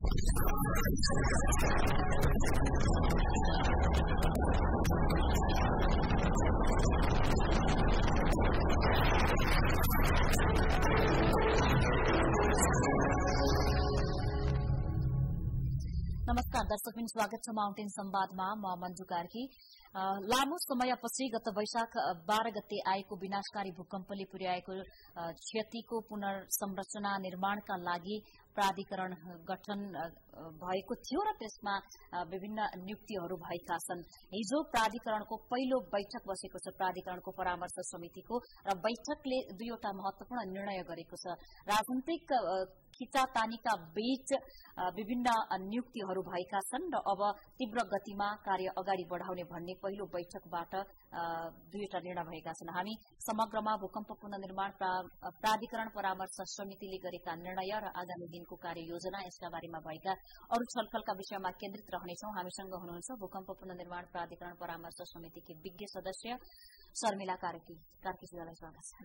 नमस्कार दर्शकबिन, स्वागत छ माउन्टेन संवादमा। म मञ्जु कार्की। लामो समयपछि गत वैशाख 12 गते आएको विनाशकारी भूकम्पले पुर्याएको क्षतिको पुनर्संरचना निर्माणका लागि प्राधिकरण गठन भएको थियो र त्यसमा विभिन्न नियुक्तिहरू भएका छन्। हिजो प्राधिकरणको पहिलो बैठक बसेको छ, प्राधिकरणको परामर्श समितिको, र बैठकले दुईवटा महत्वपूर्ण निर्णय गरेको छ। राजनीतिक खिचातानीका बीच विभिन्न नियुक्तिहरू भएका छन् र अब तीव्र गतिमा कार्य अगाडि बढाउने भन्ने पहिलो बैठकबाट दुईवटा निर्णय भएका छन्। हामी समग्रमा भूकम्प पुनर्निर्माण प्राधिकरण परामर्श समितिले गरेका निर्णय र आगामी दिनको कार्ययोजना, यसका बारेमा भएका अरू छलफलका विषयमा केन्द्रित रहनेछौं। हामीसँग हुनुहुन्छ भूकम्प पुनर्निर्माण प्राधिकरण परामर्श समितिकी विज्ञ सदस्य शर्मिला कार्कीजीलाई स्वागत छ।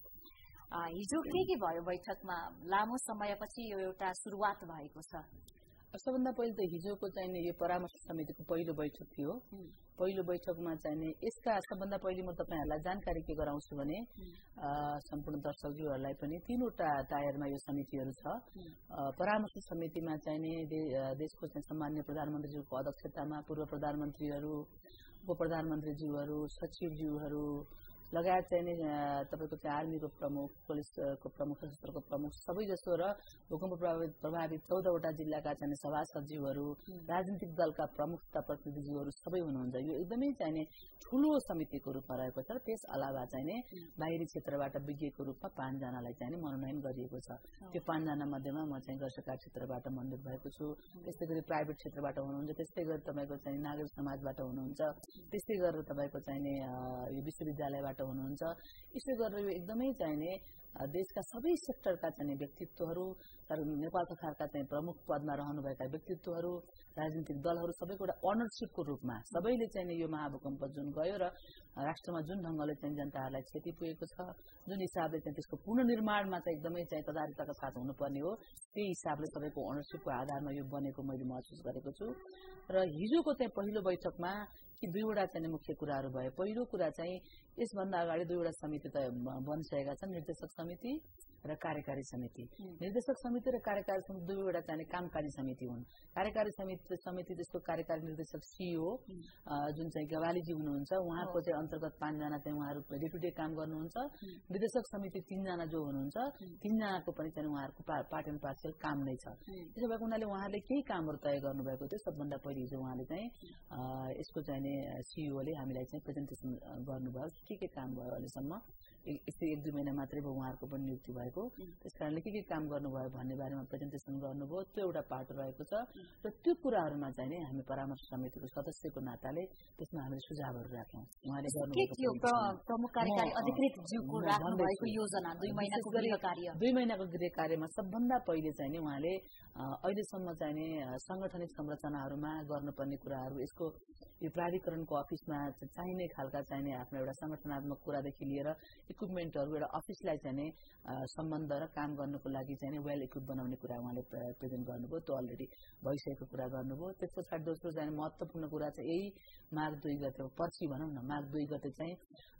हिजो के भयो बैठकमा? लामो समयपछि यो एउटा सुरुवात भएको छ। सबभन्दा पहिले त हिजोको चाहिने यो परामर्श समितिको पहिलो बैठक थियो। पहिलो बैठकमा चाहिने यसका सबभन्दा पहिले म तपाईहरुलाई जानकारी के गराउँछु भने सम्पूर्ण दर्शकज्यूहरुलाई पनि तीनवटा टायरमा यो समितिहरू छ। परामर्श समितिमा चाहिने देशको सम्माननीय प्रधानमन्त्रीज्यूको अध्यक्षतामा पूर्व प्रधानमन्त्रीहरू, उपप्रधानमन्त्रीज्यूहरू, सचिवज्यूहरू लगायत चाहिने तपाईको चाहिँ आर्मीको प्रमुख, पुलिसको प्रमुख, सशस्त्रको प्रमुख सबै जसो र भूकम्प प्रभावित 14 वटा जिल्लाका चाहिने सभासदज्यूहरू, राजनीतिक दलका प्रमुख तथा प्रतिनिधिज्यूहरू सबै हुनुहुन्छ। यो एकदमै चाहिने ठूलो समितिको रूपमा रहेको छ। त्यस अलावा चाहिने बाहिरी क्षेत्रबाट विज्ञको रूपमा 5 जनालाई चाहिने मनोनयन गरिएको छ। त्यो 5 जना मध्येमा म चाहिँ गैरसरकारी क्षेत्रबाट मनोनित भएको छु। त्यस्तै गरी प्राइभेट क्षेत्रबाट हुनुहुन्छ, त्यस्तै गरी तपाईको चाहिँ नागरिक समाजबाट हुनुहुन्छ, त्यस्तै गरेर तपाईको चाहिने यो विश्वविद्यालयबाट हुनुहुन्छ। यसै गरेर यो एकदमै चाहिने देशका सबै सेक्टरका चाहिने व्यक्तित्वहरू, नेपाल सरकारका चाहिँ प्रमुख पदमा रहनुभएका व्यक्तित्वहरू, राजनीतिक दलहरू सबैको एउटा अनरशिपको रूपमा सबैले चाहिने यो महाभूकम्प जुन गयो र राष्ट्रमा जुन ढंगले चाहिँ जनताहरूलाई क्षति पुगेको छ, जुन हिसाबले चाहिँ त्यसको पुनर्निर्माणमा चाहिँ एकदमै चाहिँ तदारुकताका साथ हुनुपर्ने हो, त्यही हिसाबले सबैको अनरशिपको आधारमा यो बनेको मैले महसुस गरेको छु। र हिजोको चाहिँ पहिलो बैठकमा कि दुईवटा चाहिँ मुख्य कुराहरू भए। पहिलो कुरा चाहिँ यसभन्दा अगाडि दुईवटा समिति त बनिसकेका छन्, निर्देशक समिति र कार्यकारी समिति। निर्देशक समिति र कार्यकारी समिति दुईवटा चाहिँ कामकारी समिति हुन्। कार्यकारी समिति त्यसको कार्यकारी निर्देशक सीईओ जुन चाहिँ गवालीजी हुनुहुन्छ, उहाँको चाहिँ अन्तर्गत 5 जना चाहिँ उहाँहरू डे टु डे काम गर्नुहुन्छ। निर्देशक समिति 3 जना जो हुनुहुन्छ, 3 जनाको पनि चाहिँ उहाँहरूको पार्ट एन्ड पार्सल काम नै छ। त्यसो भएको हुनाले उहाँले केही कामहरू तय गर्नुभएको थियो। सबभन्दा पहिले हिजो उहाँले चाहिँ यसको चाहिँ सीईओले हामीलाई चाहिँ प्रेजेन्टेसन गर्नुभयो, के काम भयो अहिलेसम्म। यस्तै 1-2 महिना मात्रै भयो उहाँहरूको पनि नियुक्ति भएको। त्यसकारणले के काम गर्नुभयो भन्ने बारेमा प्रेजेन्टेसन गर्नुभयो। त्यो एउटा पाटो रहेको छ र त्यो कुराहरूमा चाहिँ हामी परामर्श समितिको सदस्यको नाताले त्यसमा हामीले सुझावहरू राख्यौं। उहाँले प्रमुख कार्यकारी अधिकृत ज्यूको राख्नु भएको योजना 2 महिनाको गृह कार्य, 2 महिनाको गृह कार्यमा सबभन्दा पहिले चाहिँ उहाँले अहिलेसम्म चाहिँ संगठनिक संरचनाहरूमा गर्नुपर्ने कुराहरू, यसको यो प्राधिकरणको अफिसमा चाहिने खालका चाहिने आफ्नो एउटा संगठनात्मक कुरादेखि लिएर इक्विपमेन्टहरू, एउटा अफिसलाई चाहिँ सम्बन्ध र काम गर्नको लागि चाहिँ वेल इक्विप बनाउने कुरा उहाँले प्रेजेन्ट गर्नुभयो। त्यो अलरेडी भइसकेको कुरा गर्नुभयो। त्यस पछाडि दोस्रो चाहिँ महत्त्वपूर्ण कुरा चाहिँ यही माघ 2 गते पर्सि भनौँ न, माघ 2 गते चाहिँ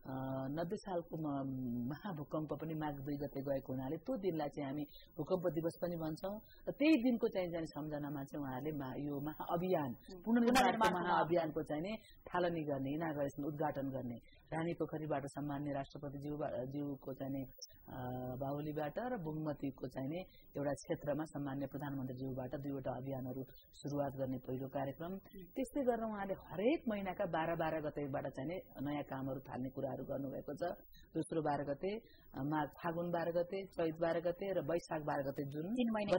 90 सालको महाभूकम्प पनि माघ 2 गते गएको हुनाले त्यो दिनलाई चाहिँ हामी भूकम्प दिवस पनि भन्छौँ। र त्यही दिनको चाहिँ सम्झनामा चाहिँ उहाँले यो महाअभियान, पुनर्निर्माण महाअभियानको चाहिँ थालनी गर्ने, इनागुरेसन, उद्घाटन गर्ने, रानीपोखरीबाट सम्मान्य राष्ट्रपति ज्यूको चाहिँ बाहुलीबाट र बुमतीको चाहिँ एउटा क्षेत्रमा सम्मान्य प्रधानमन्त्री ज्यूबाट 2वटा अभियानहरू सुरुवात गर्ने पहिलो कार्यक्रम। त्यस्तै गरेर उहाँले हरेक महिनाका 12 गतेबाट चाहिँ नयाँ कामहरू थाल्ने कुराहरू गर्नुभएको छ। दोस्रो 12 गते, फागुन 12 गते, चैत 12 गते र वैशाख 12 गते जुन 3 महिना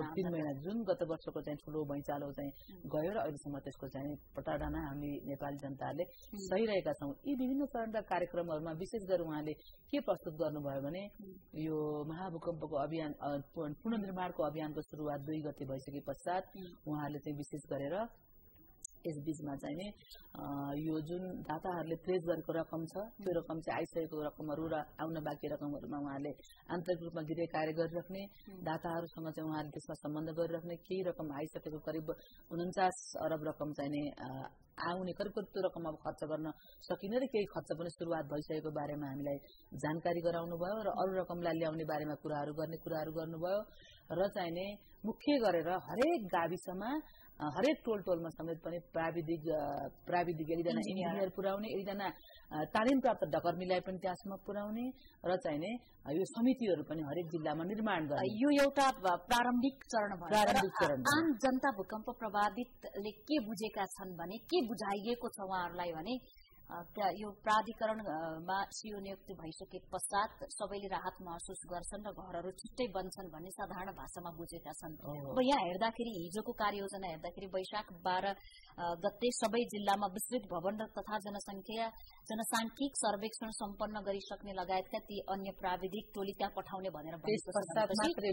जुन गत वर्षको चाहिँ ठूलो भैँचालो चाहिँ गयो र अहिलेसम्म त्यसको चाहिँ प्रताडना हामी नेपाली जनताले सहिरहेका छौँ। यी विभिन्न चरणका कार्यक्रमहरूमा विशेष गरी उहाँले के प्रस्तुत गर्नुभयो भने यो महाभूकम्पको अभियान, पुनर्निर्माणको अभियानको सुरुवात 2 गते भइसके पश्चात उहाँले चाहिँ विशेष गरेर यस बीचमा चाहिँ यो जुन दाताहरूले प्लेज गरेको रकम छ त्यो रकम चाहिँ आइसकेको रकमहरू र आउन बाँकी रकमहरूमा उहाँले आन्तरिक रूपमा गृह कार्य गरिराख्ने, दाताहरूसँग चाहिँ उहाँले त्यसमा सम्बन्ध गरिराख्ने, केही रकम आइसकेको करिब 49 अरब रकम चाहिँ आउने करिब त्यो रकम अब खर्च गर्न सकिने र केही खर्च पनि सुरुवात भइसकेको बारेमा हामीलाई जानकारी गराउनु भयो र अरू रकमलाई ल्याउने बारेमा कुराहरू गर्नुभयो र चाहिँ मुख्य गरेर हरेक गाविसमा हरेक टोलमा समेत पनि प्राविधिक एकजना इन्जिनियर पुर्याउने, एकजना तालिम प्राप्त डकर्मीलाई पनि त्यहाँसम्म पुर्याउने र चाहिँ यो समितिहरू पनि हरेक जिल्लामा निर्माण गर्ने। यो एउटा प्रारम्भिक चरण भयो। आम जनता भूकम्प प्रभावितले के बुझेका छन् भने, के बुझाइएको छ उहाँहरूलाई भने यो प्राधिकरणमा सिओ नियुक्ति भइसके पश्चात सबैले राहत महसुस गर्छन् र घरहरू छिट्टै बन्छन् भन्ने साधारण भाषामा बुझेका छन्। अब यहाँ हेर्दाखेरि हिजोको कार्ययोजना हेर्दाखेरि वैशाख 12 गते सबै जिल्लामा विस्तृत भवन तथा जनसांख्यिक सर्वेक्षण सम्पन्न गरिसक्ने लगायतका ती अन्य प्राविधिक टोली त्यहाँ पठाउने भनेर त्यस पश्चात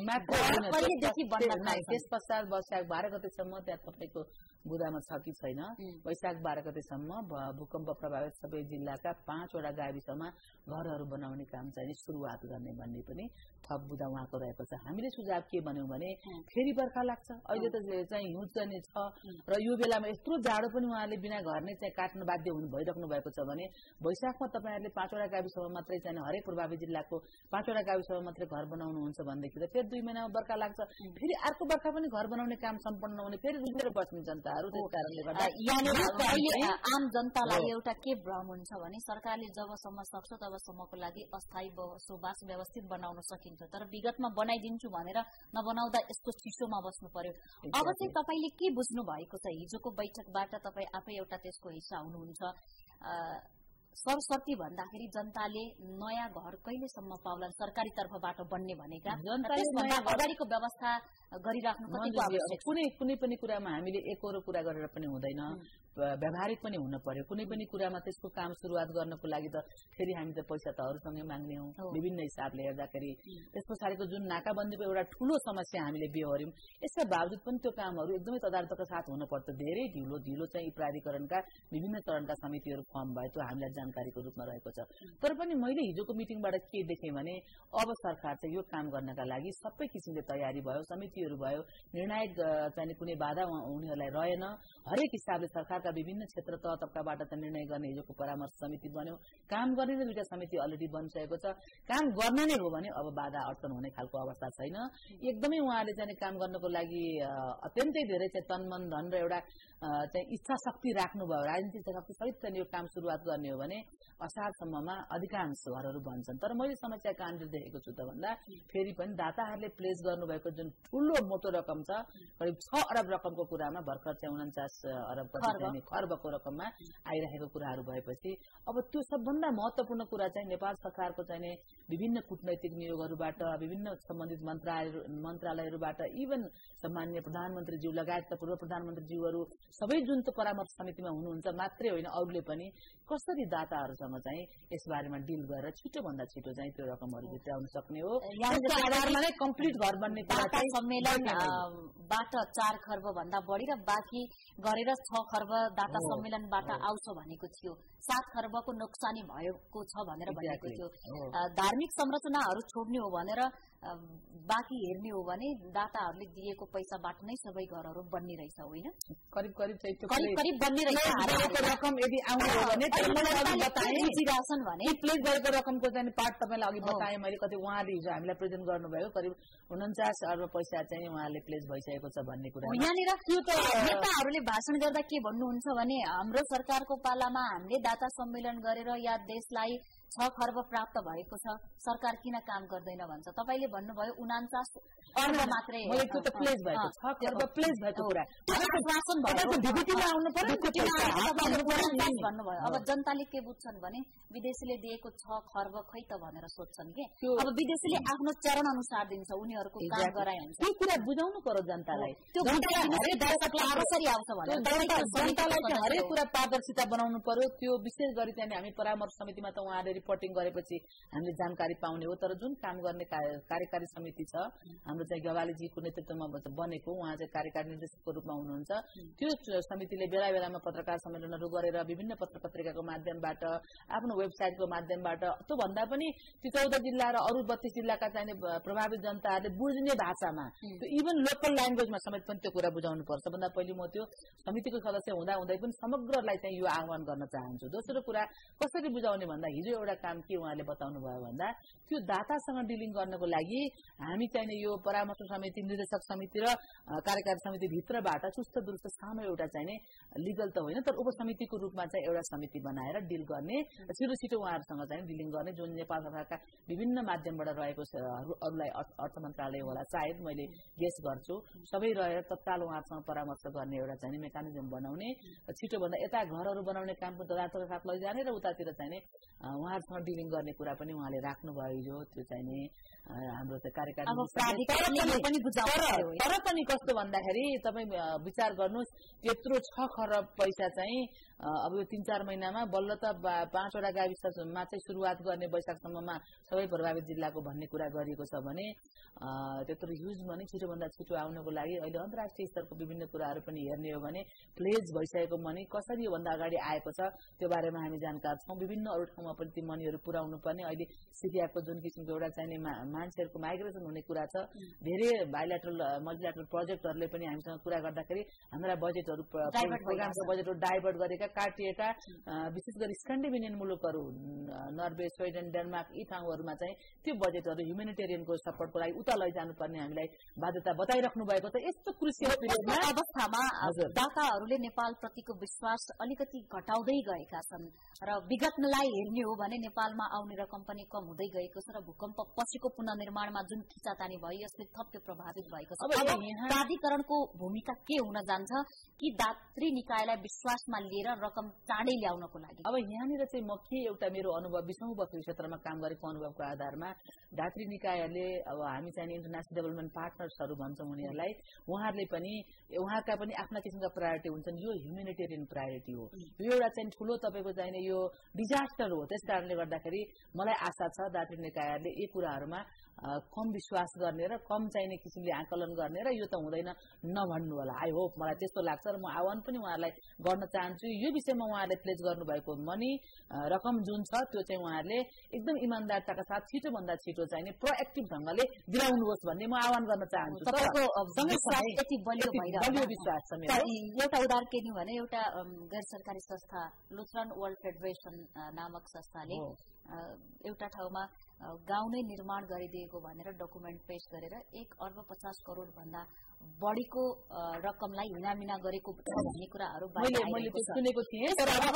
वैशाख 12 गतेसम्म त्यहाँ तपाईँको बुदामा छ कि छैन, वैशाख 12 गतेसम्म भूकम्प प्रभावित सबै जिल्लाका 5 वटा गाविसमा घरहरू बनाउने काम चाहिँ सुरुवात गर्ने भन्ने पनि थप बुदा उहाँको रहेको छ। हामीले सुझाव के भन्यौं भने फेरि बर्खा लाग्छ, अहिले त चाहिँ हिउँ चाहिँ छ र यो बेलामा यत्रो जाडो पनि उहाँले बिना घर नै चाहिँ काट्न बाध्य भइराख्नु भएको छ भने वैशाखमा तपाईहरुले 5 वटा गाविसमा मात्रै चाहिँ हरेक प्रभावित जिल्लाको 5 वटा गाविसमा मात्रै घर बनाउनुहुन्छ भनेदेखि त फेरि 2 महिनामा बर्खा लाग्छ, फेरि अर्को बर्खा पनि घर बनाउने काम सम्पन्न नहुने, फेरि रुँदै बस्ने जनताहरू। त्यस कारणले गर्दा आम जनतालाई एउटा के भ्रम हुन्छ भने सरकारले जबसम्म सक्छ तबसम्मको लागि अस्थायी बसोबास व्यवस्थित बनाउन सकिन्छ, तर विगतमा बनाइदिन्छु भनेर नबनाउँदा यसको चिसोमा बस्नु पर्यो। अब चाहिँ तपाईले के बुझ्नु भएको छ हिजोको बैठकबाट? तपाई आफै एउटा त्यसको हिस्सा हुनुहुन्छ। सरसर्ती भन्दाखेरि जनताले नयाँ घर कहिलेसम्म पाउलान् सरकारी तर्फबाट बन्ने भनेका? जनताले अगाडिको व्यवस्था गरिराख्नु कतिको आवश्यक? कुनै पनि कुरामा हामीले एकहोरो कुरा गरेर पनि हुँदैन, व्यावहारिक पनि हुन पर्यो। कुनै पनि कुरामा त्यसको काम सुरुवात गर्नको लागि त फेरि हामी त पैसा त अरूसँगै माग्ने हौ विभिन्न हिसाबले हेर्दाखेरि। त्यस पछाडिको जुन नाकाबन्दीको एउटा ठूलो समस्या हामीले बेहोर्यौं, यसका बावजुद पनि त्यो कामहरू एकदमै तदारतका साथ हुनुपर्छ। धेरै ढिलो चाहिँ प्राधिकरणका विभिन्न चरणका समितिहरू फर्म भए त्यो हामीलाई जानकारीको रूपमा रहेको छ। तर पनि मैले हिजोको मिटिङबाट के देखेँ भने अब सरकार चाहिँ यो काम गर्नका लागि सबै किसिमले तयारी भयो, समितिहरू भयो, निर्णायक चाहिँ कुनै बाधा उनीहरूलाई रहेन। हरेक हिसाबले सरकारका विभिन्न क्षेत्र तह तबकाबाट निर्णय गर्ने हिजोको परामर्श समिति बन्यो। काम गर्ने नै दुईटा समिति अलरेडी बनिसकेको छ। काम गर्न नै हो भने अब बाधा अड्चन हुने खालको अवस्था छैन। एकदमै उहाँले चाहिँ काम गर्नको लागि अत्यन्तै धेरै चाहिँ तन मन धन र एउटा चाहिँ इच्छा शक्ति राख्नुभयो। राजनीतिक इच्छा शक्ति सहित चाहिँ यो काम सुरुवात गर्ने हो भने असारसम्ममा अधिकांश घरहरू बन्छन्। तर मैले समस्या कहाँनिर देखेको छु त भन्दा फेरि पनि दाताहरूले प्लेस गर्नुभएको जुन ठूलो मोटो रकम छ, करिब 6 अरब रकमको कुरामा भर्खर चाहिँ 49 अरब खर्बको रकममा आइरहेको कुराहरू भएपछि अब त्यो सबभन्दा महत्वपूर्ण कुरा चाहिँ नेपाल सरकारको चाहिँ विभिन्न कूटनैतिक नियोगहरूबाट, विभिन्न सम्बन्धित मन्त्रालयहरूबाट, इभन सम्माननीय प्रधानमन्त्रीज्यू लगायतका पूर्व प्रधानमन्त्रीज्यूहरू सबै जुन त परामर्श समितिमा हुनुहुन्छ मात्रै होइन अरूले पनि कसरी दाताहरूसँग चाहिँ यसबारेमा डिल गरेर छिटोभन्दा छिटो चाहिँ त्यो रकमहरू भित्राउन सक्ने हो। यसको आधारमा नै कम्प्लिट घर बन्ने दाता सम्मेलनबाट 4 खर्ब भन्दा बढी र बाँकी गरेर 6 खर्ब दाता सम्मेलनबाट आउँछ भनेको थियो। 7 खर्बको नोक्सानी भएको छ भनेर भनेको थियो। धार्मिक संरचनाहरू छोड्ने हो भनेर बाँकी हेर्ने हो भने दाताहरूले दिएको पैसाबाट नै सबै घरहरू बन्ने रहेछ होइन? करिब करिब बन्ने रहेछ। रकम यदि आउने हो भने बुझिरहेछन् भने प्लेस गरेको रकमको चाहिँ पार्ट तपाईँलाई अघि बताएँ मैले, कति उहाँले हिजो हामीलाई प्रेजेन्ट गर्नुभयो। करिब 49 अर्ब पैसा चाहिँ उहाँले प्लेस भइसकेको छ भन्ने कुरा। यहाँनिर नेताहरूले भाषण गर्दा के भन्नुहुन्छ भने हाम्रो सरकारको पालामा हामीले दाता सम्मेलन गरेर या देशलाई 6 खर्ब प्राप्त भएको छ, सरकार किन काम गर्दैन भन्छ। तपाईले भन्नुभयो 49 अर्ब मात्रै प्लेस भएको 6 खर्ब प्लेस भएको कुरा भन्नुभयो। अब जनताले के बुझ्छन् भने विदेशीले दिएको 6 खर्ब खै त भनेर सोध्छन् के। अब विदेशीले आफ्नो चरण अनुसार दिन्छ, उनीहरूको काम गराइ हुन्छ। त्यो कुरा बुझाउनु पर्यो जनतालाई। त्यो कसरी आउँछ भने जनतालाई हरेक कुरा पारदर्शिता बनाउनु पर्यो। त्यो विशेष गरी चाहिँ हामी परामर्श समितिमा त उहाँले रिपोर्टिङ गरेपछि हामीले जानकारी पाउने हो। तर जुन काम गर्ने कार्यकारी समिति छ हाम्रो चाहिँ गवालीजीको नेतृत्वमा बनेको, उहाँ चाहिँ कार्यकारी निर्देशकको रूपमा हुनुहुन्छ। त्यो समितिले बेला बेलामा पत्रकार सम्मेलनहरू गरेर विभिन्न पत्रिकाको माध्यमबाट, आफ्नो वेबसाइटको माध्यमबाट, त्यो भन्दा पनि ती 14 जिल्ला र अरू 32 जिल्लाका चाहिँ प्रभावित जनताहरूले बुझ्ने भाषामा, त्यो इभन लोकल ल्याङ्ग्वेजमा समेत पनि त्यो कुरा बुझाउनु पर्छ। सबभन्दा पहिले म त्यो समितिको सदस्य हुँदा हुँदै पनि समग्रलाई चाहिँ यो आह्वान गर्न चाहन्छु। दोस्रो कुरा कसरी बुझाउने भन्दा हिजो एउटा काम के उहाँले बताउनु भयो भन्दा त्यो दातासँग डिलिङ गर्नको लागि हामी चाहिँ यो परामर्श समिति, निर्देशक समिति र कार्यकारी समिति भित्रबाट चुस्त दुरुस्त सानो एउटा चाहिँ लिगल त होइन तर उपसमितिको रूपमा चाहिँ एउटा समिति बनाएर डिल गर्ने, छिटो छिटो उहाँहरूसँग चाहिँ डिलिङ गर्ने, जुन नेपाल सरकारका विभिन्न माध्यमबाट रहेको अरूलाई अर्थ मन्त्रालय होला सायद, मैले गेस गर्छु, सबै रहेर तत्काल उहाँहरूसँग परामर्श गर्ने एउटा चाहिँ मेकानिजम बनाउने, छिटोभन्दा यता घरहरू बनाउने काम तदातका साथ लैजाने र उतातिर चाहिँ उहाँहरूसँग डिलिङ गर्ने कुरा पनि उहाँले राख्नुभयो हिजो। त्यो चाहिँ हाम्रो चाहिँ कार्यकारी तर पनि कस्तो भन्दाखेरि तपाईँ विचार गर्नुहोस्, त्यत्रो 6 खरब पैसा चाहिँ अब यो 3-4 महिनामा बल्ल त 5वटा गाविसमा चाहिँ सुरुवात गर्ने वैशाखसम्ममा सबै प्रभावित जिल्लाको भन्ने कुरा गरिएको छ भने त्यत्रो ह्युज मनी छिटोभन्दा छिटो आउनको लागि अहिले अन्तर्राष्ट्रिय स्तरको विभिन्न कुराहरू पनि हेर्ने हो भने प्लेज भइसकेको मनी कसरी योभन्दा अगाडि आएको छ त्यो बारेमा हामी जानकार छौँ। विभिन्न अरू ठाउँमा पनि ती मनीहरू पुर्याउनु पर्ने, अहिले सिरियाको जुन किसिमको एउटा चाहिँ मान्छेहरूको माइग्रेसन हुने कुरा छ, धेरै बाइल्याटरल मल्टिल्याटरल प्रोजेक्टहरूले पनि हामीसँग कुरा गर्दाखेरि हाम्रा बजेटहरू प्रोग्रामको बजेटहरू डाइभर्ट गरेका काटिएका विशेष गरी स्क्यान्डिनेभियन मुलुकहरू नर्वे, स्विडेन, डेनमार्क यी ठाउँहरूमा चाहिँ त्यो बजेटहरू ह्युमेनिटेरियनको सपोर्टको लागि उता लैजानुपर्ने हामीलाई बाध्यता बताइराख्नु भएको छ। यस्तो क्रुसियल पिरियडमा अवस्थामा दाताहरूले नेपाल प्रतिको विश्वास अलिकति घटाउँदै गएका छन् र विगतलाई हेर्ने हो भने नेपालमा आउने रकम पनि कम हुँदै गएको छ र भूकम्प पछिको पुनर्निर्माणमा जुन खिचातानी भयो यसले थप प्रभावित भएको छ। प्राधिकरणको भूमिका के हुन जान्छ कि दात्री निकायलाई विश्वासमा लिएर रकम चाँडै ल्याउनको लागि? अब यहाँनिर चाहिँ म के एउटा मेरो अनुभव 20औं वर्षको क्षेत्रमा काम गरेको अनुभवको आधारमा दात्री निकायहरूले अब हामी चाहिँ इन्टरनेशनल डेभलपमेन्ट पार्टनर्सहरू भन्छौँ उनीहरूलाई, उहाँहरूले पनि उहाँका पनि आफ्ना किसिमका प्रायोरिटी हुन्छन्। यो ह्युमेनिटेरियन प्रायोरिटी हो, यो एउटा चाहिँ ठुलो तपाईँको चाहिने यो डिजास्टर हो। त्यस कारणले गर्दाखेरि मलाई आशा छ दात्री निकायहरूले यी कुराहरूमा कम विश्वास गर्ने र कम चाहिने किसिमले आकलन गर्ने र यो त हुँदैन नभन्नु होला। आई होप, मलाई त्यस्तो लाग्छ र म आह्वान पनि उहाँहरूलाई गर्न चाहन्छु। यो विषयमा उहाँहरूले प्लेज गर्नुभएको मनी रकम जुन छ त्यो चाहिँ उहाँहरूले एकदम इमान्दारताका साथ छिटोभन्दा छिटो चाहिने प्रोएक्टिभ ढङ्गले दिलाउनुहोस् भन्ने म आह्वान गर्न चाहन्छु। एउटा उदाहरण के दिउँ भने एउटा गैर सरकारी संस्था लुथरन वर्ल्ड फेडरेसन नामक संस्थाले एउटा ठाउँमा गाउँ नै निर्माण गरिदिएको भनेर डकुमेन्ट पेश गरेर 1,50 करोड भन्दा बढीको रकमलाई हिनामिना गरेको भन्ने कुराहरू सुनेको थिएँ।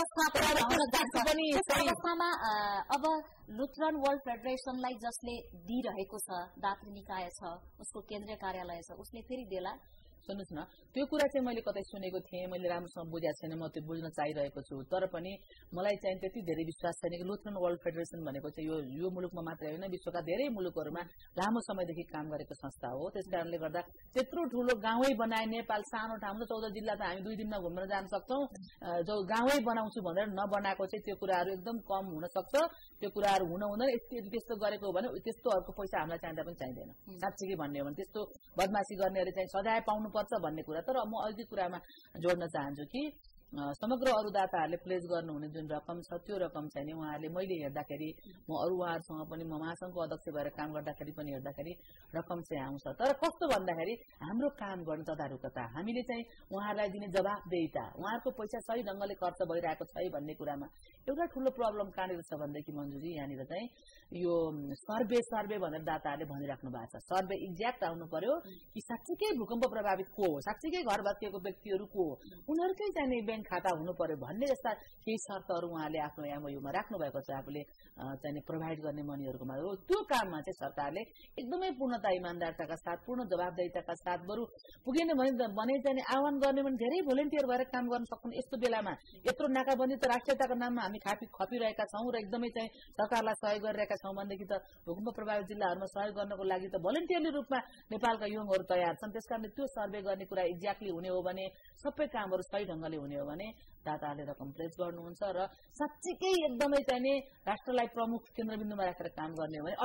अवस्थामा अब लुथरन वर्ल्ड फेडरेसनलाई जसले दिइरहेको छ, दात्री निकाय छ, उसको केन्द्रीय कार्यालय छ, उसले फेरि देला? सुन्नुहोस् न, त्यो कुरा चाहिँ मैले कतै सुनेको थिएँ, मैले राम्रोसँग बुझेको छैन, म त्यो बुझ्न चाहिरहेको छु। तर पनि मलाई चाहिँ त्यति धेरै विश्वास छैन कि लुथरन वर्ल्ड फेडरेसन भनेको चाहिँ यो मुलुकमा मात्रै होइन, विश्वका धेरै मुलुकहरूमा लामो समयदेखि काम गरेको संस्था हो। त्यस कारणले गर्दा त्यत्रो ठुलो गाउँै बनाए, नेपाल सानो ठाउँ 14 जिल्ला त हामी 2 दिनमा घुम्न जान सक्छौँ, जो गाउँै बनाउँछु भनेर नबनाएको चाहिँ त्यो कुराहरू एकदम कम हुन सक्छ। त्यो कुराहरू हुन हुँदैन। त्यस्तो गरेको हो भने त्यस्तोहरूको पैसा हामीलाई चाहिँदा पनि चाहिँदैन। साँच्चै भन्ने हो भने त्यस्तो बदमासी गर्नेहरूले चाहिँ सजाय पाउनु पर्छ भन्ने कुरा। तर म अघि कुरामा जोड्न चाहन्छु कि समग्र अरू दाताहरूले प्लेज गर्नुहुने जुन रकम छ त्यो रकम चाहिँ नि उहाँहरूले मैले हेर्दाखेरि म अरू उहाँहरूसँग पनि म महासङ्घको अध्यक्ष भएर काम गर्दाखेरि पनि हेर्दाखेरि रकम चाहिँ आउँछ। तर कस्तो भन्दाखेरि हाम्रो काम गर्ने तदारुकता, हामीले चाहिँ उहाँहरूलाई दिने जवाफदेहिता, उहाँहरूको पैसा सही ढङ्गले खर्च भइरहेको छ भन्ने कुरामा एउटा ठुलो प्रब्लम कहाँनिर छ भनेदेखि मन्जुजी यहाँनिर चाहिँ यो सर्वे भनेर दाताहरूले भनिराख्नु भएको छ। सर्वे एक्ज्याक्ट आउनु पर्यो कि साँच्चीकै भूकम्प प्रभावित को हो, साँच्चीकै घर भत्किएको व्यक्तिहरू को हो, उनीहरूकै चाहिँ ब्याङ्क खाता हुनु पर्यो भन्ने जस्ता केही शर्तहरू उहाँले आफ्नो एमओयूमा राख्नु भएको छ। आफूले चाहिँ प्रोभाइड गर्ने मनीहरूकोमा हो त्यो काममा चाहिँ सरकारले एकदमै पूर्णता इमान्दारताका साथ, पूर्ण जवाबदेहिताका साथ, बरु पुगेन भने चाहिँ आह्वान गर्ने भने धेरै भोलिन्टियर भएर काम गर्न सक्छन्। यस्तो बेलामा यत्रो नाकाबन्दी त राष्ट्रियताको नाममा हामी खपिरहेका छौँ र एकदमै चाहिँ सरकारलाई सहयोग गरिरहेका छौँ भनेदेखि त भूकम्प प्रभावित जिल्लाहरूमा सहयोग गर्नको लागि त भोलिन्टियरली रूपमा नेपालका युवाहरू तयार छन्। त्यसकारणले त्यो सर्वे गर्ने कुरा एक्ज्याक्टली हुने हो भने, सबै कामहरू सही ढङ्गले हुने हो भने दाताले रकम प्लेज गर्नुहुन्छ र साच्चै एकदमै चाहिने राष्ट्रलाई प्रमुख केन्द्रबिन्दुमा राखेर काम गर्ने हो भने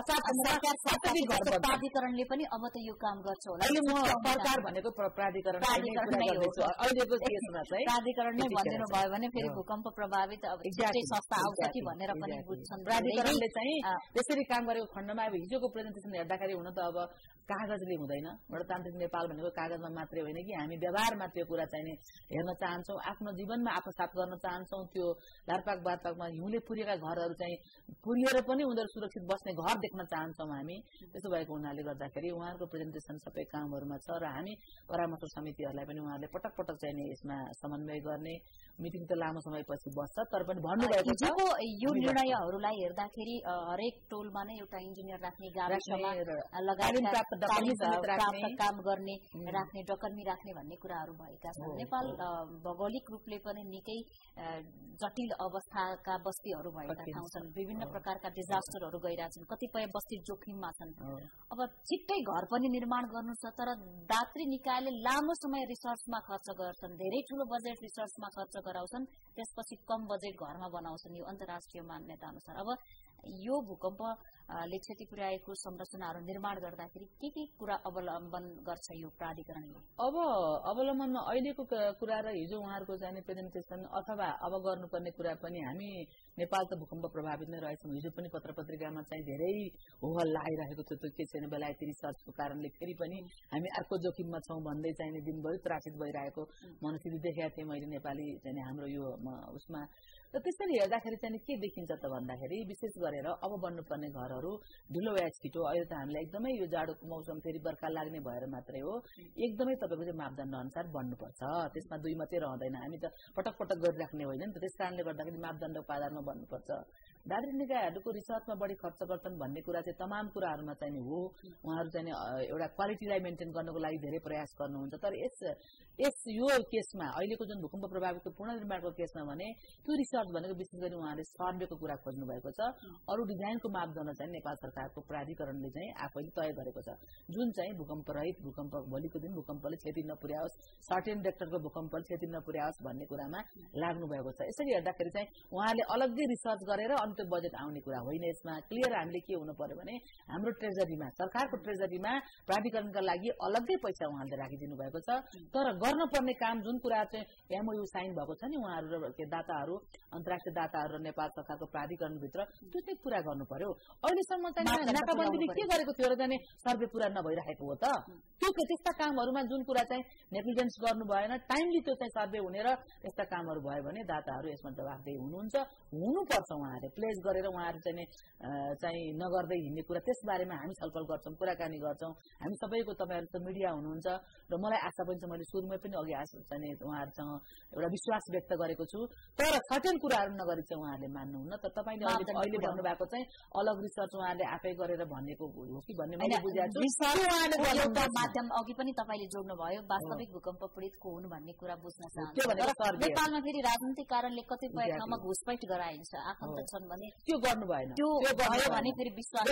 प्राधिकरणले पनि अब त यो काम गर्छ होला। अहिले म सरकार भनेको प्राधिकरण अहिलेको केसमा चाहिँ प्राधिकरण नै भनिदिनु भयो भने फेरि भूकम्प प्रभावित अब संस्था आउँछ कि भनेर पनि बुझ्छन्। प्राधिकरणले चाहिँ त्यसरी काम गरेको खण्डमा अब हिजोको प्रेजेन्टेसन हेर्दाखेरि हुन त अब कागजले हुँदैन। गणतान्त्रिक नेपाल भनेको कागजमा मात्रै होइन कि हामी व्यवहारमा त्यो कुरा चाहिँ हेर्न चाहन्छौँ, आफ्नो जीवनमा आत्मसात गर्न चाहन्छौँ। त्यो लारपाक बारपाकमा हिउँले पुरिएका घरहरू चाहिँ पुरिएर पनि उनीहरू सुरक्षित बस्ने घर देख्न चाहन्छौँ हामी। त्यसो भएको हुनाले गर्दाखेरि उहाँहरूको प्रेजेन्टेसन सबै कामहरूमा छ र हामी परामर्श समितिहरूलाई पनि उहाँहरूले पटक पटक चाहिँ यसमा समन्वय गर्ने। मिटिङ त लामो समयपछि बस्छ, तर पनि भन्नुभएको छ यो निर्णयहरूलाई हेर्दाखेरि हरेक टोलमा नै एउटा इन्जिनियर राख्ने, गाविसमा लगायत काम गर्ने राख्ने, डकर्मी राख्ने भन्ने कुराहरू भएका छन्। नेपाल भौगोलिक रूपले पनि निकै जटिल अवस्थाका बस्तीहरू भएका ठाउँ छन्। विभिन्न प्रकारका डिजास्टरहरू गइरहेछन्, कतिपय बस्ती जोखिममा छन्। अब छिट्टै घर पनि निर्माण गर्नु छ, तर दात्री निकायले लामो समय रिसर्चमा खर्च गर्छन्, धेरै ठूलो बजेट रिसर्चमा खर्च गराउँछन्, त्यसपछि कम बजेट घरमा बनाउँछन् यो अन्तर्राष्ट्रिय मान्यता अनुसार। अब यो भूकम्पले क्षति पुर्याएको संरचनाहरू निर्माण गर्दाखेरि के कुरा अवलम्बन गर्छ यो प्राधिकरणले? अब अवलम्बनमा अहिलेको कुरा र हिजो उहाँहरूको चाहिँ प्रेजेन्टेसन अथवा अब गर्नुपर्ने कुरा पनि हामी नेपाल त भूकम्प प्रभावित नै रहेछौँ। हिजो पनि पत्र पत्रिकामा चाहिँ धेरै होहल्ला आइरहेको थियो, त्यो के छैन बेलायती रिसर्चको कारणले फेरि पनि हामी अर्को जोखिममा छौँ भन्दै चाहिँ दिनभरि त्रासित भइरहेको मनस्थिति देखेको थिएँ मैले नेपाली चाहिँ हाम्रो यो उसमा। र त्यसरी हेर्दाखेरि चाहिँ के देखिन्छ त भन्दाखेरि विशेष गरेर अब बन्नुपर्ने घरहरू ढिलो या छिटो, अहिले त हामीलाई एकदमै यो जाडोको मौसम फेरि बर्खा लाग्ने भएर मात्रै हो, एकदमै तपाईँको चाहिँ मापदण्ड अनुसार बन्नुपर्छ। त्यसमा दुई मात्रै रहँदैन, हामी त पटक पटक गरिराख्ने होइन नि त। त्यस कारणले गर्दाखेरि मापदण्डको आधारमा बन्नुपर्छ। दात्री निकायहरूको रिसर्चमा बढी खर्च गर्छन् भन्ने कुरा चाहिँ तमाम कुराहरूमा चाहिँ हो। उहाँहरू चाहिँ एउटा क्वालिटीलाई मेन्टेन गर्नको लागि धेरै प्रयास गर्नुहुन्छ। तर यो केसमा अहिलेको जुन भूकम्प प्रभावितको पुनर्निर्माणको केसमा भने त्यो रिसर्च भनेको विशेष गरी उहाँले सर्वेको कुरा खोज्नु भएको छ। अरू डिजाइनको मापदण्ड चाहिँ नेपाल सरकारको प्राधिकरणले चाहिँ आफैले तय गरेको छ, जुन चाहिँ भूकम्प रहित, भूकम्प भोलिको दिन भूकम्पले क्षति नपुर्याओस्, सर्टेन रेक्टरको भूकम्पले क्षति नपुर्याओस् भन्ने कुरामा लाग्नु भएको छ। यसरी हेर्दाखेरि चाहिँ उहाँले अलग्गै रिसर्च गरेर अन्त बजेट आउने कुरा होइन। यसमा क्लियर हामीले के हुनु पर्यो भने हाम्रो ट्रेजरीमा, सरकारको ट्रेजरीमा प्राधिकरणका लागि अलग्गै पैसा उहाँले राखिदिनु भएको छ। तर गर्नुपर्ने काम जुन कुरा चाहिँ एमओयू साइन भएको छ नि उहाँहरू र दाताहरू, अन्तर्राष्ट्रिय दाताहरू र नेपाल सरकारको प्राधिकरणभित्र, त्यो चाहिँ पूरा गर्नु पर्यो। अहिलेसम्म चाहिँ नाकाबन्दीले के गरेको थियो र जाने सर्वे पूरा नभइरहेको हो त। त्यो त्यस्ता कामहरूमा जुन कुरा चाहिँ नेग्लिजेन्स गर्नु भएन, टाइमली त्यो चाहिँ सर्वे हुने र यस्ता कामहरू भयो भने दाताहरू यसमा जवाफदेही हुनुहुन्छ, हुनुपर्छ। उहाँहरूले प्लेज गरेर उहाँहरू चाहिँ नगर्दै हिँड्ने कुरा त्यसबारेमा हामी छलफल गर्छौँ, कुराकानी गर्छौँ। हामी सबैको तपाईँहरू त मिडिया हुनुहुन्छ र मलाई आशा पनि छ, मैले सुरुमै पनि अघि चाहिँ उहाँहरूसँग एउटा विश्वास व्यक्त गरेको छु। तर सर्टेन कुराहरू नगरी चाहिँ उहाँहरूले मान्नुहुन्न। त तपाईँले अहिले भन्नुभएको चाहिँ अलग रिसर्च उहाँहरूले आफै गरेर भनेको हो कि भन्ने मैले बुझाएको छु। माध्यम अघि पनि तपाईँले जोड्नु भयो, वास्तविक भूकम्प पीडित को हुन् भन्ने कुरा बुझ्न चाहन्छु। नेपालमा फेरि राजनीतिक कारणले कतिपय ठाउँमा घुसपैठ गराइन्छ, आफन्त छन् भने त्यो गर्नु भएन। त्यो भयो भने फेरि विश्वास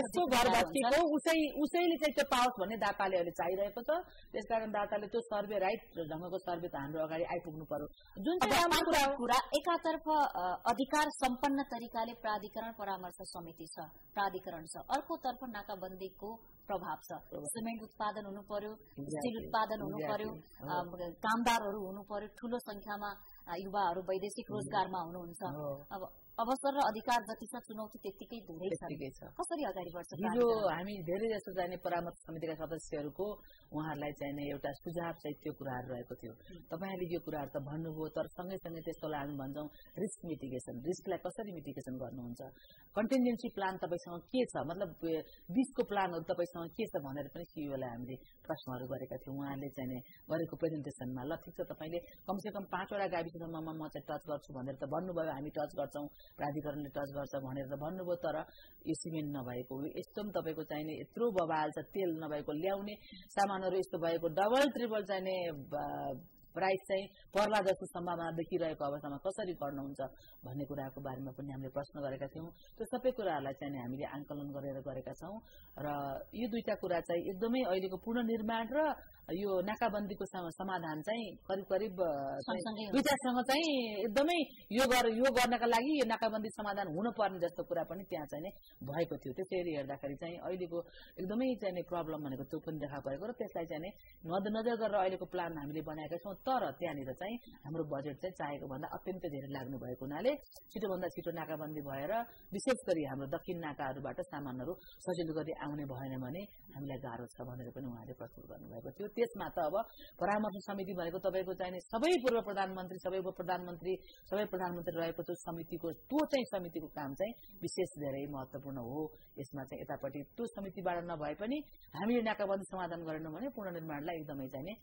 उसैले चाहिँ त्यो पाओस् भन्ने दाताले अहिले चाहिरहेको छ। त्यसकारण दाताले त्यो सर्वे राइट ढङ्गको सर्वे त हाम्रो अगाडि आइपुग्नु पर्यो। जुन कुरा एकातर्फ अधिकार सम्पन्न तरिकाले प्राधिकरण परामर्श समिति छ, प्राधिकरण छ, अर्कोतर्फ नाकाबन्दीको प्रभाव छ। सिमेन्ट उत्पादन हुनु पर्यो, स्टिल उत्पादन हुनु पर्यो, कामदारहरू हुनु पर्यो, ठूलो संख्यामा युवाहरू वैदेशिक रोजगारमा हुनुहुन्छ। अब अवसर र अधिकार जति छ, चुनौती त्यतिकै धेरै छ। कसरी अगाडि बढ्छ? हिजो हामी धेरै जस्तो जाने परामर्श समितिका सदस्यहरूको उहाँहरूलाई चाहिने एउटा सुझाव चाहिँ त्यो कुराहरू रहेको थियो। तपाईँले यो कुराहरू त भन्नुभयो, तर सँगैसँगै त्यसलाई हामी भन्छौँ रिस्क मिटिगेसन, रिस्कलाई कसरी मिटिगेसन गर्नुहुन्छ, कन्टिन्जेन्सी प्लान तपाईँसँग के छ, मतलब 20को प्लानहरू तपाईँसँग के छ भनेर पनि सिइओलाई हामीले प्रश्नहरू गरेका थियौँ। उहाँले चाहिँ गरेको प्रेजेन्टेसनमा ल ठिक छ तपाईँले कमसेकम 5वटा गाविससम्ममा म चाहिँ टच गर्छु भनेर त भन्नुभयो, हामी टच गर्छौँ, प्राधिकरणले टच गर्छ भनेर त भन्नुभयो। तर यो सिमेन्ट नभएको, यस्तो पनि तपाईँको चाहिने यत्रो बवाल छ, तेल नभएको, ल्याउने सामानहरू यस्तो भएको, डबल ट्रिपल चाहिने प्राइस चाहिँ पर्ला जस्तो सम्भावना देखिरहेको अवस्थामा कसरी गर्नुहुन्छ भन्ने कुराको बारेमा पनि हामीले प्रश्न गरेका थियौं। त्यो सबै कुराहरूलाई चाहिँ हामीले आंकलन गरेर गरेका छौं र यो दुईटा कुरा चाहिँ एकदमै अहिलेको पुनर्निर्माण र यो नाकाबन्दीको समाधान चाहिँ करिब दुईटासँग चाहिँ एकदमै यो गर्नका लागि यो नाकाबन्दी समाधान हुनुपर्ने जस्तो कुरा पनि त्यहाँ चाहिँ भएको थियो। त्यसरी हेर्दाखेरि चाहिँ अहिलेको एकदमै चाहिँ प्रब्लम भनेको त्यो पनि देखा परेको र त्यसलाई चाहिँ मध्यनजर गरेर अहिलेको प्लान हामीले बनाएका छौं। तर त्यहाँनिर चाहिँ हाम्रो बजेट चाहिँ चाहेको भन्दा अत्यन्तै धेरै लाग्नु भएको हुनाले छिटोभन्दा छिटो नाकाबन्दी भएर विशेष गरी हाम्रो दक्षिण नाकाहरूबाट सामानहरू सजिलो गरी आउने भएन भने हामीलाई गाह्रो छ भनेर पनि उहाँले प्रस्तुत गर्नुभएको थियो। त्यसमा त अब परामर्श समिति भनेको तपाईको चाहिँ सबै पूर्व प्रधानमन्त्री सबै प्रधानमन्त्री रहेको त्यो समितिको काम चाहिँ विशेष धेरै महत्त्वपूर्ण हो। यसमा चाहिँ यतापट्टि त्यो समितिबाट नभए पनि हामीले नाकाबन्दी समाधान गरेनौं भने पुनर्निर्माणलाई एकदमै चाहिँ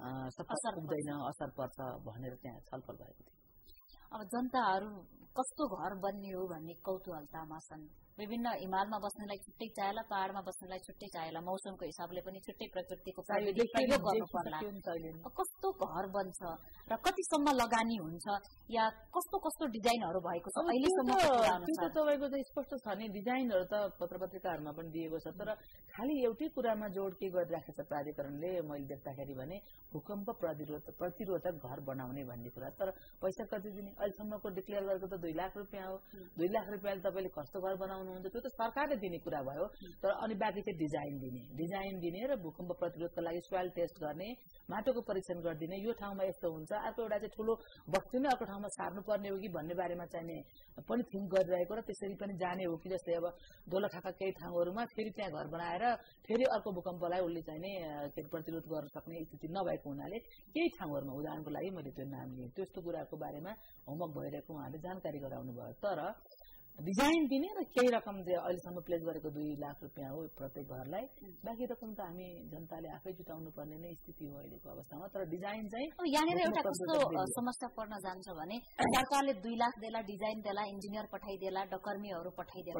असर पुग्दैन, असर पर्छ भनेर त्यहाँ छलफल भएको थियो। अब जनताहरू कस्तो घर बन्ने हो भन्ने कौतूहलतामा छन्। विभिन्न हिमालमा बस्नेलाई छुट्टै चाहिएला, पहाडमा बस्नेलाई छुट्टै चाहिएला, मौसमको हिसाबले पनि छुट्टै प्रकृतिको प्रयोग गर्नु पर्ला। कस्तो घर बन्छ र कतिसम्म लगानी हुन्छ या कस्तो डिजाइनहरू भएको छ अहिलेसम्म तपाईको चाहिँ स्पष्ट छ नि। डिजाइनहरू त पत्रपत्रिकाहरूमा पनि दिएको छ, तर खाली एउटै कुरामा जोड के गरिराखेको छ प्राधिकरणले मैले देख्दाखेरि भने भूकम्प प्रतिरोधक घर बनाउने भन्ने कुरा। तर पैसा कति दिने? अहिलेसम्मको डिक्लेयर गरेको त 2 लाख रुपियाँ हो। 2 लाख रुपियाँले तपाईले कस्तो घर बनाउनुहुन्छ त्यो त सरकारले दिने कुरा भयो। तर अनि बाँकी चाहिँ डिजाइन दिने र भूकम्प प्रतिरोधका लागि सोइल टेस्ट गर्ने, माटोको परीक्षण गरिदिने, यो ठाउँमा यस्तो हुन्छ, अर्को एउटा चाहिँ ठूलो बस्ती नै अर्को ठाउँमा सार्नुपर्ने हो कि भन्ने बारेमा चाहिँ पनि थिङ्क गरिरहेको र त्यसरी पनि जाने हो कि जस्तै अब दोलखाका केही ठाउँहरूमा फेरि त्यहाँ घर बनाएर फेरि अर्को भूकम्पलाई उसले चाहिँ प्रतिरोध गर्न सक्ने स्थिति नभएको हुनाले केही ठाउँहरूमा उदाहरणको लागि मैले त्यो नाम लिएँ। त्यस्तो कुराको बारेमा होमवर्क भइरहेको उहाँले जानकारी गराउनु भयो। तर डिजाइन दिने र केही रकम अहिलेसम्म प्लेस गरेको 2 लाख रुपियाँ हो प्रत्येक घरलाई। बाँकी रकम त हामी जनताले आफै जुटाउनु पर्ने नै स्थिति हो अहिलेको अवस्थामा। तर डिजाइन चाहिँ यहाँनिर एउटा कस्तो समस्या पर्न जान्छ भने सरकारले 2 लाख देला, डिजाइन देला, इन्जिनियर पठाइदेला, डकर्मीहरू पठाइदेला,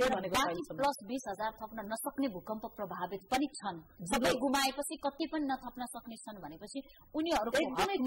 प्लस 20,000 थप्न नसक्ने भूकम्प प्रभावित पनि छन्। सबै गुमाएपछि कति पनि नथप्न सक्ने छन् भनेपछि उनीहरूको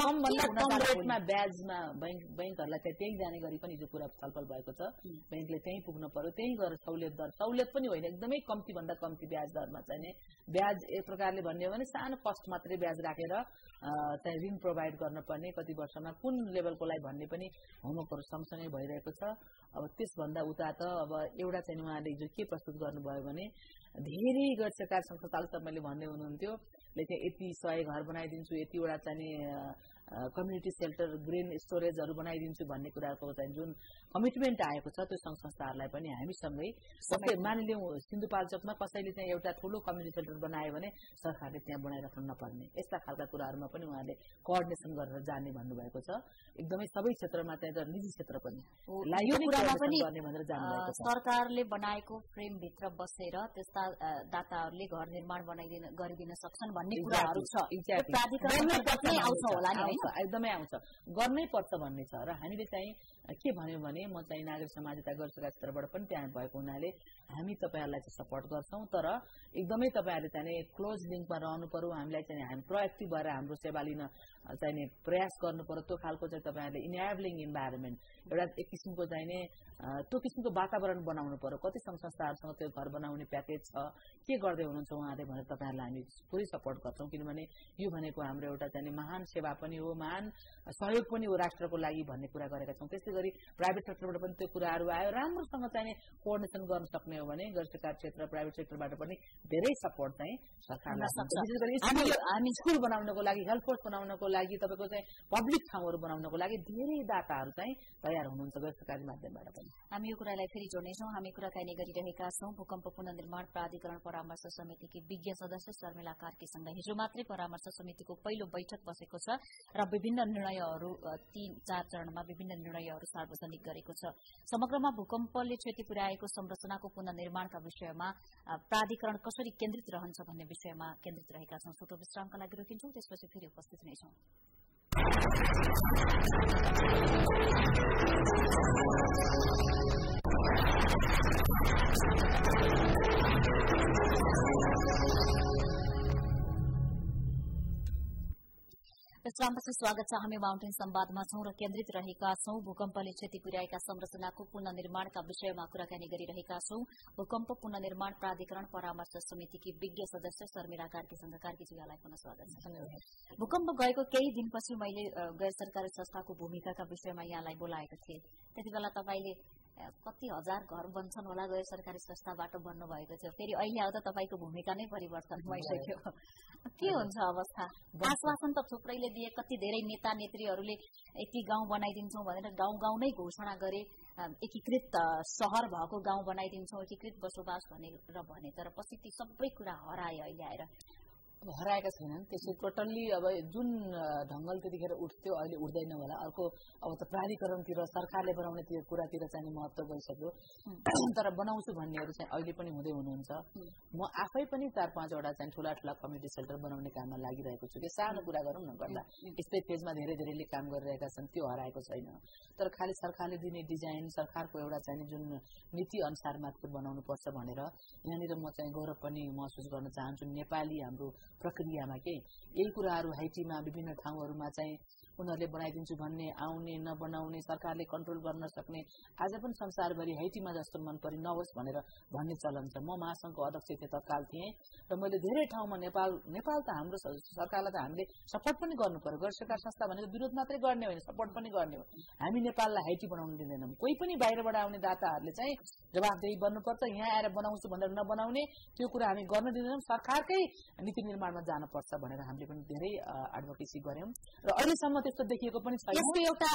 रेटमा ब्याजमा बैंकहरूलाई चाहिँ त्यही जाने गरी पनि जो कुरा छलफल भएको छ। बैंकले त्यही पुग्न पर्यो, त्यही गरेर सहुलियत पनि होइन, एकदमै कम्ती भन्दा कम्ती ब्याज दरमा चाहिँ ब्याज एक प्रकारले भन्ने हो भने सानो कस्ट मात्रै ब्याज राखेर चाहिँ ऋण प्रोभाइड गर्नुपर्ने, कति वर्षमा कुन लेभलकोलाई भन्ने पनि होमवर्कहरू सँगसँगै भइरहेको छ। अब त्यसभन्दा उता त अब एउटा चाहिँ उहाँले जो के प्रस्तुत गर्नुभयो भने धेरै गैर सरकारी संस्थाले तपाईँले भन्दै हुनुहुन्थ्यो यति 100 घर बनाइदिन्छु, यतिवटा चाहिँ कम्युनिटी सेल्टर, ग्रेन स्टोरेजहरू बनाइदिन्छु भन्ने कुराको चाहिँ जुन कमिटमेन्ट आएको छ त्यो संघ संस्थाहरूलाई पनि हामीसँगै मानिलिउँ सिन्धुपाल्चोकमा कसैले चाहिँ एउटा ठूलो कम्युनिटी सेल्टर बनायो भने सरकारले त्यहाँ बनाइराख्न नपर्ने, यस्ता खालका कुराहरूमा पनि उहाँले कोअर्डिनेसन गरेर जाने भन्नुभएको छ। एकदमै सबै क्षेत्रमा चाहिँ निजी क्षेत्र पनि सरकारले बनाएको फ्रेम भित्र बसेर त्यस्ता दाताहरूले घर निर्माण गरिदिन सक्छन् भन्ने कुराहरू छ। एकदमै आउँछ, गर्नै पर्छ भन्ने छ। र हामीले चाहिँ के भन्यौं भने म चाहिँ नागरिक समाजता गैर सरकारी क्षेत्रबाट पनि त्यहाँ भएको हुनाले हामी तपाईहरुलाई चाहिँ सपोर्ट गर्छौं, तर एकदमै तपाईहरुले चाहिँ क्लोज लिंकमा रहनु पर्यो, हामीलाई चाहिँ हामी प्रोएक्टिभ भएर हाम्रो सेवा लिन चाहिँ प्रयास गर्नु पर्यो। त्यो खालको चाहिँ तपाईहरुले इनेबलिङ इन्भाइरोमेन्ट एउटा एक किसिमको चाहिँ त्यो किसिमको वातावरण बनाउनु पर्यो। कति संघ संस्थाहरुसँग त्यो घर बनाउने प्याकेज छ, के गर्दै हुनुहुन्छ उहाँले भनेर तपाईहरुलाई हामी पुरै सपोर्ट गर्छौं, किनभने यो भनेको हाम्रो एउटा चाहिँ महान सेवा पनि हो, महान सहयोग पनि हो राष्ट्रको लागि भन्ने कुरा गरेका छौं। त्यसैगरी प्राइभेट सेक्टरबाट पनि त्यो कुराहरु आयो, राम्रोसँग चाहिँ कोअर्डिनेसन गर्न सक्ने हो भने गैर सरकारी क्षेत्र प्राइभेट सेक्टरबाट पनि धेरै सपोर्ट चाहिँ सरकारलाई सक्छ। हामी स्कुल बनाउनको लागि, हेल्थ पोस्ट बनाउनको लागि, तपाईको चाहिँ पब्लिक ठाउँहरु बनाउनको लागि धेरै दाताहरु चाहिँ तयार हुनुहुन्छ गैर सरकारी माध्यमबाट पनि। हामी यो कुरालाई फेरि जोड्नेछौं। हामी कुराकानी गरिरहेका छौं भूकम्प पुनर्निर्माण प्राधिकरण परामर्श समितिकी विज्ञ सदस्य शर्मिला कार्कीसँग। हिजो मात्रै परामर्श समितिको पहिलो बैठक बसेको छ र विभिन्न निर्णयहरू 3-4 चरणमा विभिन्न निर्णयहरू सार्वजनिक गरेको छ। समग्रमा भूकम्पले क्षति पुर्याएको संरचनाको पुनर्निर्माणका विषयमा प्राधिकरण कसरी केन्द्रित रहन्छ भन्ने विषयमा केन्द्रित रहेका छौं। छोटो विश्रामका लागि रोकिन्छौं, त्यसपछि फेरि उपस्थित हुनेछौं। विश्रामपछि स्वागत छ। हामी माउन्टेन संवादमा छौं र केन्द्रित रहेका छौं भूकम्पले क्षति पुर्याएका संरचनाको पुनर्निर्माणका विषयमा कुराकानी गरिरहेका छौं। भूकम्प पुनर्निर्माण प्राधिकरण परामर्श समितिकी विज्ञ सदस्य शर्मिला कार्कीसँग। कार्कीजीलाई पुनः स्वागत छ। भूकम्प गएको केही दिनपछि मैले गैर सरकारी संस्थाको भूमिकाका विषयमा यहाँलाई बोलाएको थिएँ। त्यति बेला तपाईले कति हजार घर बन्छन् होला गैर सरकारी संस्थाबाट भन्नुभएको थियो। फेरि अहिले आउँदा तपाईको भूमिका नै परिवर्तन भइसक्यो। के हुन्छ अवस्था? आश्वासन त थुप्रैले दिए, कति धेरै नेता नेत्रीहरूले एकी गाउँ बनाइदिन्छौं भनेर गाउँ गाउँ नै घोषणा गरे, एकीकृत शहर भएको गाउँ बनाइदिन्छौं, एकीकृत बसोबास भनेर भने, तर पछि ती सबै कुरा हराए। अहिले आएर हराएका छैनन्। त्यसै टोटल्ली अब जुन ढंगल त्यतिखेर उठ्थ्यो अहिले उठ्दैन होला। अर्को अब त प्राधिकरणतिर सरकारले बनाउने त्यो कुरातिर चाहिँ महत्त्व गइसक्यो। तर बनाउँछु भन्नेहरू चाहिँ अहिले पनि हुँदै हुनुहुन्छ। म आफै पनि 4-5 वटा चाहिँ ठूला ठूला कम्युनिटी सेल्टर बनाउने काममा लागिरहेको छु। कि सानो कुरा गरौँ न गर्दा यस्तै फेजमा धेरै धेरैले काम गरिरहेका छन्, त्यो हराएको छैन। तर खाली सरकारले दिने डिजाइन, सरकारको एउटा चाहिँ जुन नीति अनुसार मात्र बनाउनु पर्छ भनेर यहाँनिर म चाहिँ गौरव पनि महसुस गर्न चाहन्छु। नेपाली हाम्रो प्रक्रियामा के यही कुराहरू हाइटीमा विभिन्न ठाउँहरूमा चाहिँ उनीहरूले बनाइदिन्छु भन्ने, आउने नबनाउने, सरकारले कन्ट्रोल गर्न सक्ने, आज पनि संसारभरि हाइटीमा जस्तो मन परि नहोस् भनेर भन्ने चलन छ। म महासंघको अध्यक्ष थिएँ, तत्काल थिएँ र मैले धेरै ठाउँमा नेपाल त हाम्रो सरकारलाई त हामीले सपोर्ट पनि गर्नु पर्यो। गैर सरकारी संस्था भनेको विरोध मात्रै गर्ने होइन, सपोर्ट पनि गर्ने हो। हामी नेपाललाई हाइटी बनाउन दिँदैनौँ। कोही पनि बाहिरबाट आउने दाताहरूले चाहिँ जवाफदेही बन्नुपर्छ। यहाँ आएर बनाउँछु भनेर नबनाउने, त्यो कुरा हामी गर्न दिँदैनौँ। सरकारकै नीति निर्माणमा जानुपर्छ भनेर हामीले पनि धेरै एडभोकेसी गर्यौं र अहिलेसम्म त्यस्तो देखिएको पनि छैन। यसको एउटा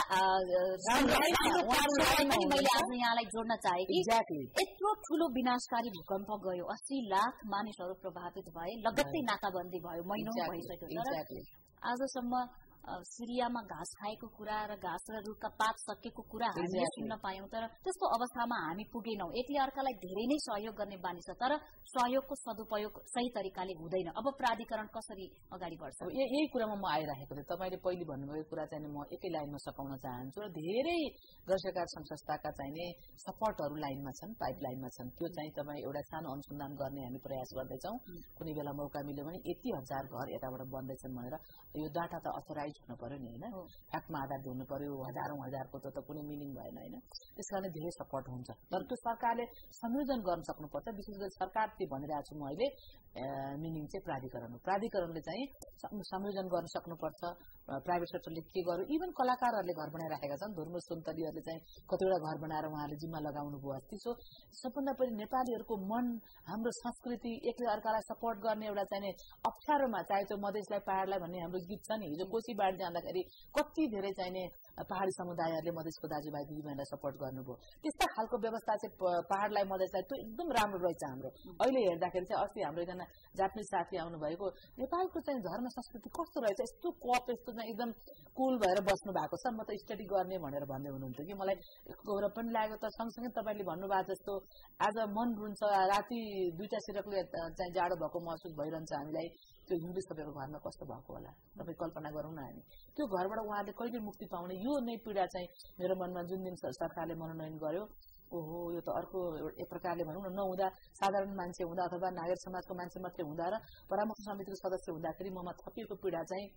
मैले आज यहाँलाई जोड्न चाहे कि यत्रो ठूलो विनाशकारी भूकम्प गयो, 80 लाख मानिसहरू प्रभावित भए, लगत्तै नाकाबन्दी भयो, महिनौ भइसक्यो। तर आजसम्म सिरियामा घाँस खाएको कुरा र घाँस र रुखका पात सकेको कुरा हामीले सुन्न पायौं। तर त्यस्तो अवस्थामा हामी पुगेनौं। एकले अर्कालाई धेरै नै सहयोग गर्ने बानी छ, तर सहयोगको सदुपयोग सही तरिकाले हुँदैन। अब प्राधिकरण कसरी अगाडि बढ्छ? यही कुरामा म आइरहेको थिएँ। तपाईले पहिले भन्नुभएको कुरा चाहिँ म एकै लाइनमा सकाउन चाहन्छु र धेरै गैर सरकारी संस्थाका चाहिने सपोर्टहरू लाइनमा छन्, पाइप लाइनमा छन्। त्यो चाहिँ तपाईँ एउटा सानो अनुसन्धान गर्ने हामी प्रयास गर्दैछौँ। कुनै बेला मौका मिल्यो भने यति हजार घर यताबाट बन्दैछन् भनेर यो डाटा त अथोराइज हुनु पर्यो नि हैन, फ्याक्टमा आधारित हुनु पर्यो। हजारौं को त कुनै मिनिङ भएन हैन। त्यसकारण धेरै सपोर्ट हुन्छ, तर त्यो सरकारले संयोजन गर्न सक्नुपर्छ। विशेष गरी सरकार के भनिरहेको छु म अहिले, मिनिङ चाहिँ प्राधिकरण हो। प्राधिकरणले चाहिँ संयोजन गर्न सक्नुपर्छ। प्राइभेट सेक्टरले के गर्यो, इभन कलाकारहरूले घर बनाइराखेका छन्। धुर्म सुन्तरीहरूले चाहिँ कतिवटा घर बनाएर उहाँले जिम्मा लगाउनु भयो अस्ति। सो सबभन्दा पहिले नेपालीहरूको मन, हाम्रो संस्कृति, एकले अर्कालाई सपोर्ट गर्ने एउटा चाहिँ अप्ठ्यारोमा, चाहे त्यो मधेसलाई पहाडलाई भन्ने हाम्रो गीत छ नि, हिजो कोशी बाढ जाँदाखेरि कति धेरै चाहिने पहाडी समुदायहरूले मधेसको दाजुभाइ दिदीबहिनीलाई सपोर्ट गर्नुभयो। त्यस्ता खालको व्यवस्था चाहिँ पहाडलाई मधेसलाई त्यो एकदम राम्रो रहेछ हाम्रो। अहिले हेर्दाखेरि चाहिँ अस्ति हाम्रो एकजना जापानिज साथी आउनु भएको, नेपालको चाहिँ धर्म संस्कृति कस्तो रहेछ, यस्तो कप, यस्तो चाहिँ एकदम कुल भएर बस्नु भएको छ, म त स्टडी गर्ने भनेर भन्दै हुनुहुन्थ्यो कि मलाई गौरव पनि लाग्यो। त सँगसँगै तपाईँले भन्नुभएको जस्तो आज मन रुन्छ, राति 2टा सिरकले चाहिँ जाडो भएको महसुस भइरहन्छ हामीलाई। त्यो हिन्दू सबैको घरमा कस्तो भएको होला तपाईँ कल्पना गरौँ न। हामी त्यो घरबाट उहाँले कहिले मुक्ति पाउने, यो नै पीडा चाहिँ मेरो मनमा जुन दिन सरकारले मनोनयन गर्यो, ओहो यो त अर्को एक प्रकारले भनौँ न, नहुँदा साधारण मान्छे हुँदा अथवा नागरिक समाजको मान्छे मात्रै हुँदा र परामर्श समितिको सदस्य हुँदाखेरि ममा थपिएको पीडा चाहिँ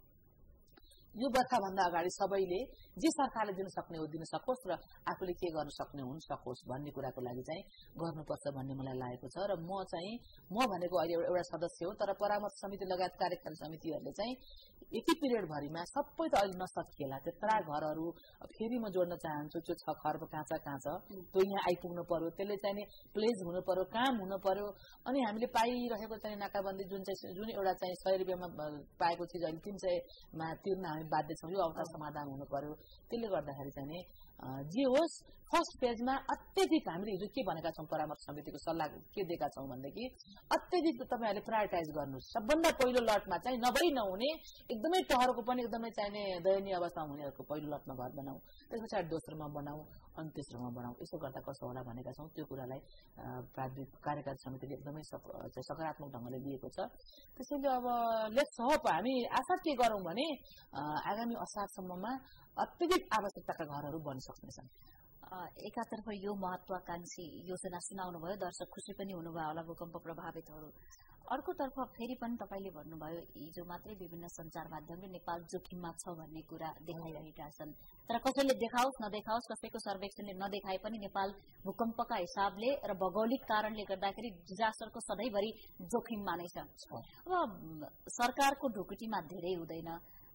यो बर्खाभन्दा अगाडि सबैले जे सरकारले दिन सक्ने हो दिन सकोस् र आफूले के गर्न सक्ने हुन सकोस् भन्ने कुराको लागि चाहिँ गर्नुपर्छ भन्ने मलाई लागेको छ। र म भनेको अहिले एउटा सदस्य हो, तर परामर्श समिति लगायत कार्यकारी समितिहरूले चाहिँ यति पिरियड भरिमा सबै त अहिले नसकिएला। त्यत्रा घरहरू फेरि म जोड्न चाहन्छु। त्यो 6 खर्ब काँचा त्यो यहाँ आइपुग्नु पर्यो, त्यसले चाहिँ प्लेज हुनु पर्यो, काम हुनु पर्यो। अनि हामीले पाइरहेको चाहिँ नाकाबन्दी जुन एउटा चाहिँ 100 रुपियाँमा पाएको चिज अहिले 300 मा तिर्न हामी बाध्य छौँ। यो अवकाश समाधान हुनु पर्यो। त्यसले गर्दाखेरि चाहिँ जे होस् फर्स्ट फेजमा अत्यधिक हामीले हिजो के भनेका छौँ, परामर्श समितिको सल्लाह के दिएका छौँ भनेदेखि अत्यधिक तपाईँहरूले प्रायोरिटाइज गर्नुहोस्। सबभन्दा पहिलो लटमा चाहिँ नभई नहुने, एकदमै टहरको पनि एकदमै चाहिने दयनीय अवस्थामा हुनेहरूको पहिलो लटमा घर बनाऊ, त्यस पछाडि दोस्रोमा बनाऊ, अनि तेस्रोमा बनाऊ। यसो गर्दा कसो होला भनेका छौँ। त्यो कुरालाई कार्यकारी समितिले एकदमै सकारात्मक ढङ्गले लिएको छ। त्यसैले अब लेट्स होप, हामी आशा के गरौँ भने आगामी असारसम्ममा अत्यधिक आवश्यकताका घरहरू बन्न सक्नेछन्। एकातर्फ यो महत्वाकांक्षी योजना सुनाउनु भयो, दर्शक खुसी पनि हुनुभयो होला भूकम्प प्रभावितहरू। अर्कोतर्फ फेरि पनि तपाईले भन्नुभयो हिजो मात्रै विभिन्न सञ्चार माध्यमले नेपाल जोखिममा छ भन्ने कुरा देखाइरहेका छन्, तर कसैले देखाओस् नदेखाओस्, कसैको सर्वेक्षणले नदेखाए पनि नेपाल भूकम्पका हिसाबले र भौगोलिक कारणले गर्दाखेरि डिजास्टरको सधैँभरि जोखिममा नै छ। अब सरकारको ढुकुटीमा धेरै हुँदैन,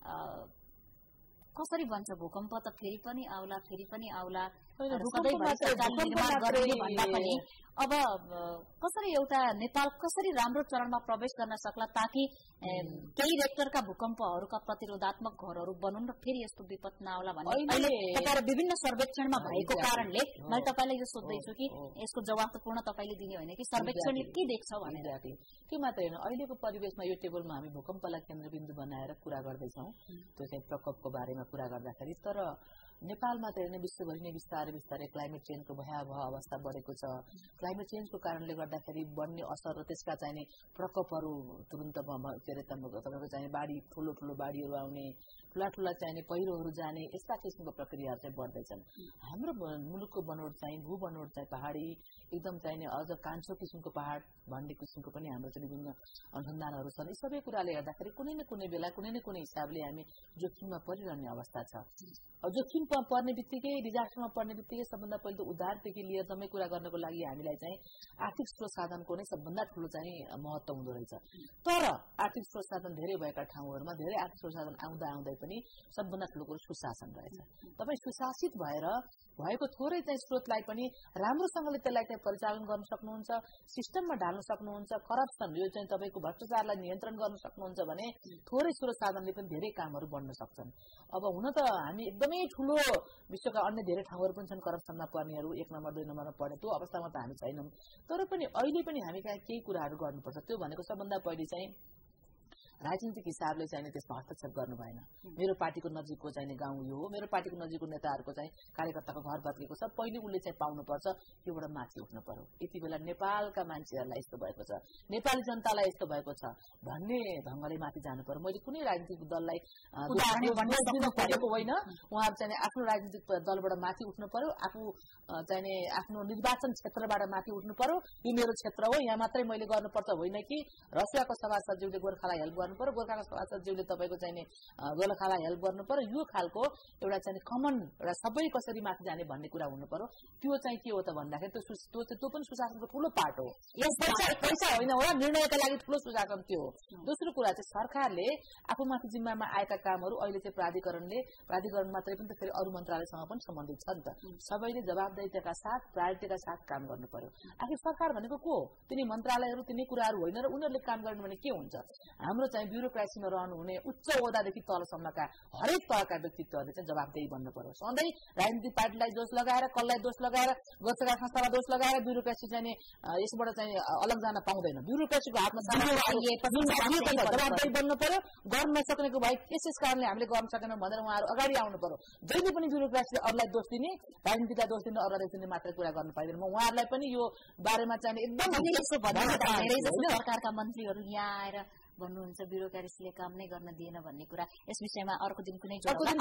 कसरी बन्छ भूकम्प त फेरि पनि आउला अब कसरी एउटा नेपाल कसरी राम्रो चरणमा प्रवेश गर्न सक्ला ताकि केही रेक्टरका भूकम्पहरूका प्रतिरोधात्मक घरहरू बनुन् र फेरि यस्तो विपद नआउला भन्ने अहिले तपाईहरु विभिन्न सर्वेक्षणमा भएको कारणले मैले तपाईलाई यो सोध्दैछु कि यसको जवाफ त पूर्ण तपाईले दिने होइन कि सर्वेक्षणले के देख्छ भनेर। के मात्र हैन, अहिलेको परिवेशमा यो टेबलमा हामी भूकम्पलाई केन्द्रबिन्दु बनाएर कुरा गर्दैछौँ, त्यो चाहिँ प्रकोपको बारेमा कुरा गर्दाखेरि। तर नेपालमा त हेर्ने विश्वभरि नै बिस्तारै क्लाइमेट चेन्जको भयावह अवस्था बढेको छ। क्लाइमेट चेन्जको कारणले गर्दाखेरि बढ्ने असर र त्यसका चाहिँ प्रकोपहरू तुरुन्त तपाईँको चाहिँ बाढी ठुलो बाढीहरू आउने, ठुला चाहिने पहिरोहरू जाने, यस्ता किसिमको प्रक्रियाहरू चाहिँ बढ्दैछन्। हाम्रो मुलुकको बनोट चाहिँ भू बनोट चाहिँ पहाडी एकदम चाहिने अझ कान्छो किसिमको पहाड भन्ने किसिमको पनि हाम्रो चाहिँ विभिन्न अनुसन्धानहरू छन्। यी सबै कुराले हेर्दाखेरि कुनै न कुनै बेला कुनै न कुनै हिसाबले हामी जोखिममा परिरहने अवस्था छ। जोखिम पर्ने बित्तिकै, डिजास्टरमा पर्ने बित्तिकै सबभन्दा पहिले त उद्धारदेखि लिएर जम्मै कुरा गर्नको लागि हामीलाई चाहिँ आर्थिक स्रोत साधनको नै सबभन्दा ठुलो चाहिँ महत्त्व हुँदो रहेछ। तर आर्थिक स्रोत साधन धेरै भएका ठाउँहरूमा धेरै आर्थिक स्रोत साधन आउँदै पनि सबभन्दा ठुलो कुरो सुशासन रहेछ। तपाईँ सुशासित भएर भएको थोरै चाहिँ स्रोतलाई पनि राम्रोसँगले त्यसलाई चाहिँ परिचालन गर्न सक्नुहुन्छ, सिस्टममा ढाल्न सक्नुहुन्छ, करप्सन यो चाहिँ तपाईँको भ्रष्टाचारलाई नियन्त्रण गर्न सक्नुहुन्छ भने थोरै स्रोत साधनले पनि धेरै कामहरू बढ्न सक्छन्। अब हुन त हामी एकदमै ठुलो विश्वका अन्य धेरै ठाउँहरू पनि छन् करप्सनमा पर्नेहरू, 1 नम्बर 2 नम्बरमा पर्ने, त्यो अवस्थामा त हामी छैनौँ। तर पनि अहिले पनि हामी कहाँ केही कुराहरू गर्नुपर्छ। त्यो भनेको सबभन्दा पहिले चाहिँ राजनीतिक हिसाबले चाहिँ त्यसमा हस्तक्षेप गर्नु भएन। मेरो पार्टीको नजिकको चाहिँ गाउँ यो हो, मेरो पार्टीको नजिकको नेताहरूको चाहिँ कार्यकर्ताको घर बदलेको छ, पहिले उसले चाहिँ पाउनुपर्छ, योबाट माथि उठ्नु पर्यो। यति बेला नेपालका मान्छेहरूलाई यस्तो भएको छ, नेपाली जनतालाई यस्तो भएको छ भन्ने ढङ्गले माथि जानु पर्यो। मैले कुनै राजनीतिक दललाई परेको होइन, उहाँहरू चाहिँ आफ्नो राजनीतिक दलबाट माथि उठ्नु पर्यो, आफू चाहिँ आफ्नो निर्वाचन क्षेत्रबाट माथि उठ्नु पर्यो। यो मेरो क्षेत्र हो, यहाँ मात्रै मैले गर्नुपर्छ होइन कि रसियाको सभासदज्यूले गोर्खालाई हेल्प गर्नु पर्यो, गोर्खाको सभासदज्यूले तपाईँको चाहिँ गोर्खालाई हेल्प गर्नु पर्यो, यो खालको एउटा चाहिँ कमन एउटा सबै कसरी माथि जाने भन्ने कुरा हुनु पर्यो। त्यो चाहिँ के हो त भन्दाखेरि त्यो पनि सुशासनको ठुलो पार्ट हो। पैसा होइन होला, निर्णयका लागि ठुलो सुशासन त्यो हो। दोस्रो कुरा चाहिँ सरकारले आफूमाथि जिम्मामा आएका कामहरू अहिले चाहिँ प्राधिकरण मात्रै पनि त फेरि अरू मन्त्रालयसँग पनि सम्बन्धित छ नि त। सबैले जवाबदेहीका साथ प्रायोरिटीका साथ काम गर्नु पर्यो। आखिर सरकार भनेको को हो? तिनी मन्त्रालयहरू तिनी कुराहरू होइन र उनीहरूले काम गर्नु भने के हुन्छ? हाम्रो चाहिँ ब्युरोक्रेसीमा रहनुहुने उच्च ओहदादेखि तलसम्मका हरेक तहका व्यक्तित्वहरूले चाहिँ जवाबदेही बन्नु पर्यो। सधैँ राजनीतिक पार्टीलाई दोष लगाएर, कसलाई दोष लगाएर, गोर्खा संस्थालाई दोष लगाएर ब्युरोक्रेसी चाहिँ यसबाट चाहिँ अलग जान पाउँदैन। ब्युरोक्रेसीको हातमा जवाबदेही बन्नु पर्यो। गर्न नसक्नेको भाइ यस कारणले हामीले गर्न सकेनौँ भनेर उहाँहरू अगाडि आउनु पर्यो। जहिले पनि ब्युरोक्रेसीले अरूलाई दोष दिने, राजनीतिलाई दोष दिने, अरूलाई दोष दिने मात्र कुरा गर्न पाइँदैन। म उहाँहरूलाई पनि यो बारेमा चाहिँ एकदम सरकारका मन्त्रीहरू यहाँ आएर भन्नुहुन्छ ब्युरोक्रेसीले काम नै गर्न दिएन भन्ने कुरा, यस विषयमा अर्को दिन कुनै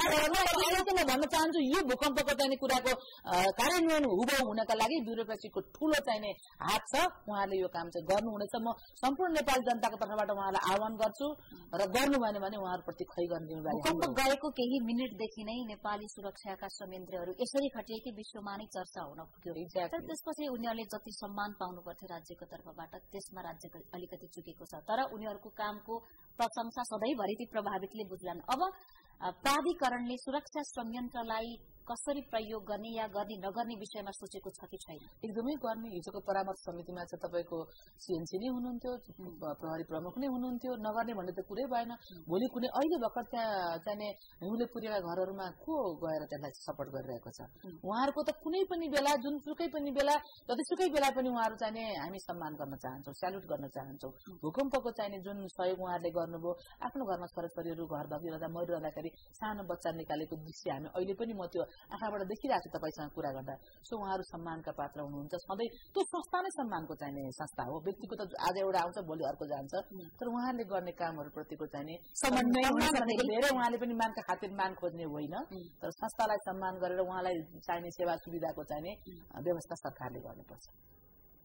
भन्न चाहन्छु। यो भूकम्पको चाहिँ कुराको कार्यान्वयन हुबहु हुनका लागि ब्युरोक्रेसीको ठुलो चाहिने हात छ। उहाँले यो काम चाहिँ गर्नुहुनेछ। म सम्पूर्ण नेपाली जनताको तर्फबाट उहाँलाई आह्वान गर्छु र गर्नु भएन भने उहाँहरूप्रति खै गर्ने जिम्मेवारी। भूकम्प गएको केही मिनेटदेखि नै नेपाली सुरक्षाका संयन्त्रहरू यसरी खटिए कि विश्वमा नै चर्चा हुन पुग्यो। त्यसपछि उनीहरूले जति सम्मान पाउनु पर्थ्यो राज्यको तर्फबाट त्यसमा राज्यको अलिकति चुकेको छ। तर उनीहरूको कामको प्रशंसा सधैँभरि ती प्रभावितले बुझ्लान्। अब प्राधिकरणले सुरक्षा संयन्त्रलाई कसरी प्रयोग गर्ने या गर्ने नगर्ने विषयमा सोचेको छ कि छैन? एकदमै गर्ने। हिजोको परामर्श समितिमा चाहिँ तपाईँको सिएनसी नै हुनुहुन्थ्यो, प्रहरी प्रमुख नै हुनुहुन्थ्यो। नगर्ने भन्ने त कुरै भएन। भोलि कुनै अहिले भर्खर त्यहाँ चाहिँ हिउँले पुरेका घरहरूमा को गएर त्यसलाई सपोर्ट गरिरहेको छ? उहाँहरूको त कुनै पनि बेला, जुनसुकै पनि बेला, जतिसुकै बेला पनि उहाँहरू चाहिँ हामी सम्मान गर्न चाहन्छौँ, स्याल्युट गर्न चाहन्छौँ। भूकम्पको चाहिँ जुन सहयोग उहाँहरूले गर्नुभयो, आफ्नो घरमा छोराछोरीहरू घर बगिरहँदा मरिरहँदाखेरि सानो बच्चा निकालेको दृश्य हामी अहिले पनि म त्यो आँखाबाट देखिरहेको छु तपाईँसँग कुरा गर्दा। सो उहाँहरू सम्मानका पात्र हुनुहुन्छ। सधैँ त्यो संस्था नै सम्मानको चाहिने संस्था हो। व्यक्तिको त आज एउटा आउँछ भोलि अर्को जान्छ, तर उहाँहरूले गर्ने कामहरूप्रतिको चाहिने धेरै उहाँले पनि मानका खातिर मान खोज्ने होइन, तर संस्थालाई सम्मान गरेर उहाँलाई चाहिने सेवा सुविधाको चाहिने व्यवस्था सरकारले गर्नुपर्छ।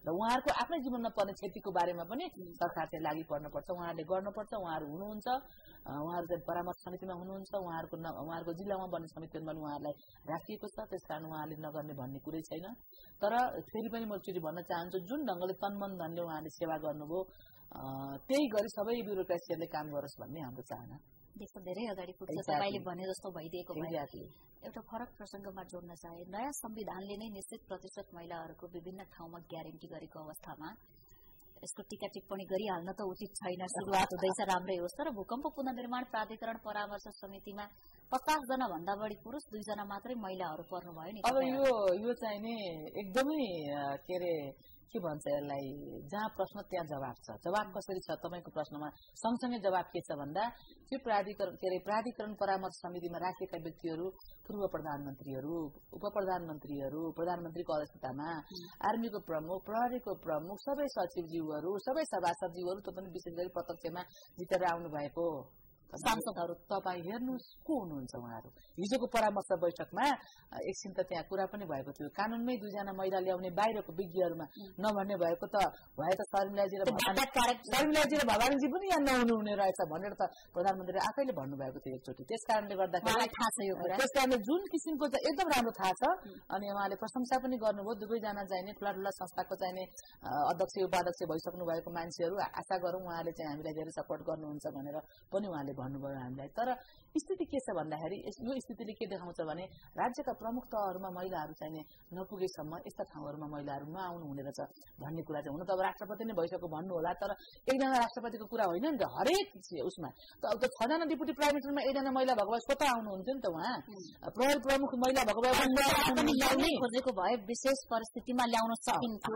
उहाँहरूको आफ्नै जीवनमा पर्ने क्षतिको बारेमा पनि सरकार चाहिँ लागि पर्नुपर्छ, उहाँहरूले गर्नुपर्छ। उहाँहरू हुनुहुन्छ, उहाँहरू चाहिँ परामर्श समितिमा हुनुहुन्छ, उहाँहरूको जिल्लामा बन्ने समितिमा पनि उहाँहरूलाई राखिएको छ, त्यसकारण उहाँले नगर्ने भन्ने कुरै छैन। तर फेरि पनि म एकचोटि भन्न चाहन्छु, जुन ढङ्गले तनमन धनले उहाँले सेवा गर्नुभयो त्यही गरी सबै ब्युरोक्रेसीहरूले काम गरोस् भन्ने हाम्रो चाहना। देशको धेरै अगाडि पुग्छ तपाईले भने जस्तो भइदिएको भए। एउटा फरक प्रसंगमा जोड्न चाहे, नयाँ संविधानले नै निश्चित प्रतिशत महिलाहरूको विभिन्न ठाउँमा ग्यारेन्टी गरेको अवस्थामा यसको टीका टिप्पणी गरिहाल्न त उचित छैन, सुरुवात हुँदैछ, राम्रै होस्। तर भूकम्प पुनर्निर्माण प्राधिकरण परामर्श समितिमा 50 जना भन्दा बढी पुरुष, 2 जना मात्रै महिलाहरू पर्नुभयो नि। अब यो चाहिँ नि एकदमै के भन्छ यसलाई, जहाँ प्रश्न त्यहाँ जवाब छ। जवाब कसरी छ तपाईँको प्रश्नमा? सँगसँगै जवाब के छ भन्दा त्यो प्राधिकरण परामर्श समितिमा राखिएका व्यक्तिहरू पूर्व प्रधानमन्त्रीहरू, उप प्रधानमन्त्रीहरू, प्रधानमन्त्रीको अध्यक्षतामा आर्मीको प्रमुख, प्रहरीको प्रमुख, सबै सचिवज्यूहरू, सबै सभासदज्यूहरू, त पनि विशेष गरी प्रत्यक्षमा जितेर आउनु भएको सांसदहरू तपाईँ हेर्नुहोस् को हुनुहुन्छ उहाँहरू। हिजोको परामर्श बैठकमा एकछिन त त्यहाँ कुरा पनि भएको थियो, कानूनमै 2 जना महिला ल्याउने बाहिरको विज्ञहरूमा नभन्ने भएको त भए त शर्मिलाजी र भवानीजी पनि यहाँ नहुनु हुने रहेछ भनेर त प्रधानमन्त्रीले आफैले भन्नुभएको थियो एकचोटि। त्यसकारणले गर्दाखेरि जुन किसिमको एकदम राम्रो थाहा छ। अनि उहाँले प्रशंसा पनि गर्नुभयो, दुवैजना चाहिने ठुला ठुला संस्थाको चाहिने अध्यक्ष उपाध्यक्ष भइसक्नु भएको मान्छेहरू। आशा गरौँ उहाँले चाहिँ हामीलाई धेरै सपोर्ट गर्नुहुन्छ भनेर पनि उहाँले भन्नुभयो हामीलाई। तर स्थिति के छ भन्दाखेरि यो स्थितिले के देखाउँछ भने राज्यका प्रमुख तहहरूमा महिलाहरू चाहिने नपुगेसम्म यस्ता ठाउँहरूमा महिलाहरू नआउनु हुने रहेछ भन्ने कुरा चाहिँ। हुन त अब राष्ट्रपति नै भइसक्यो भन्नु होला, तर एकजना राष्ट्रपतिको कुरा होइन नि त। हरेक उसमा त अब 6 जना डिप्युटी प्राइम मिनिस्टरमा 1 जना महिला भएको भए स्वतः आउनुहुन्थ्यो नि त। उहाँ प्रहरी प्रमुख महिला भएको भए खोजेको भए विशेष परिस्थितिमा ल्याउन सकिन्थ्यो।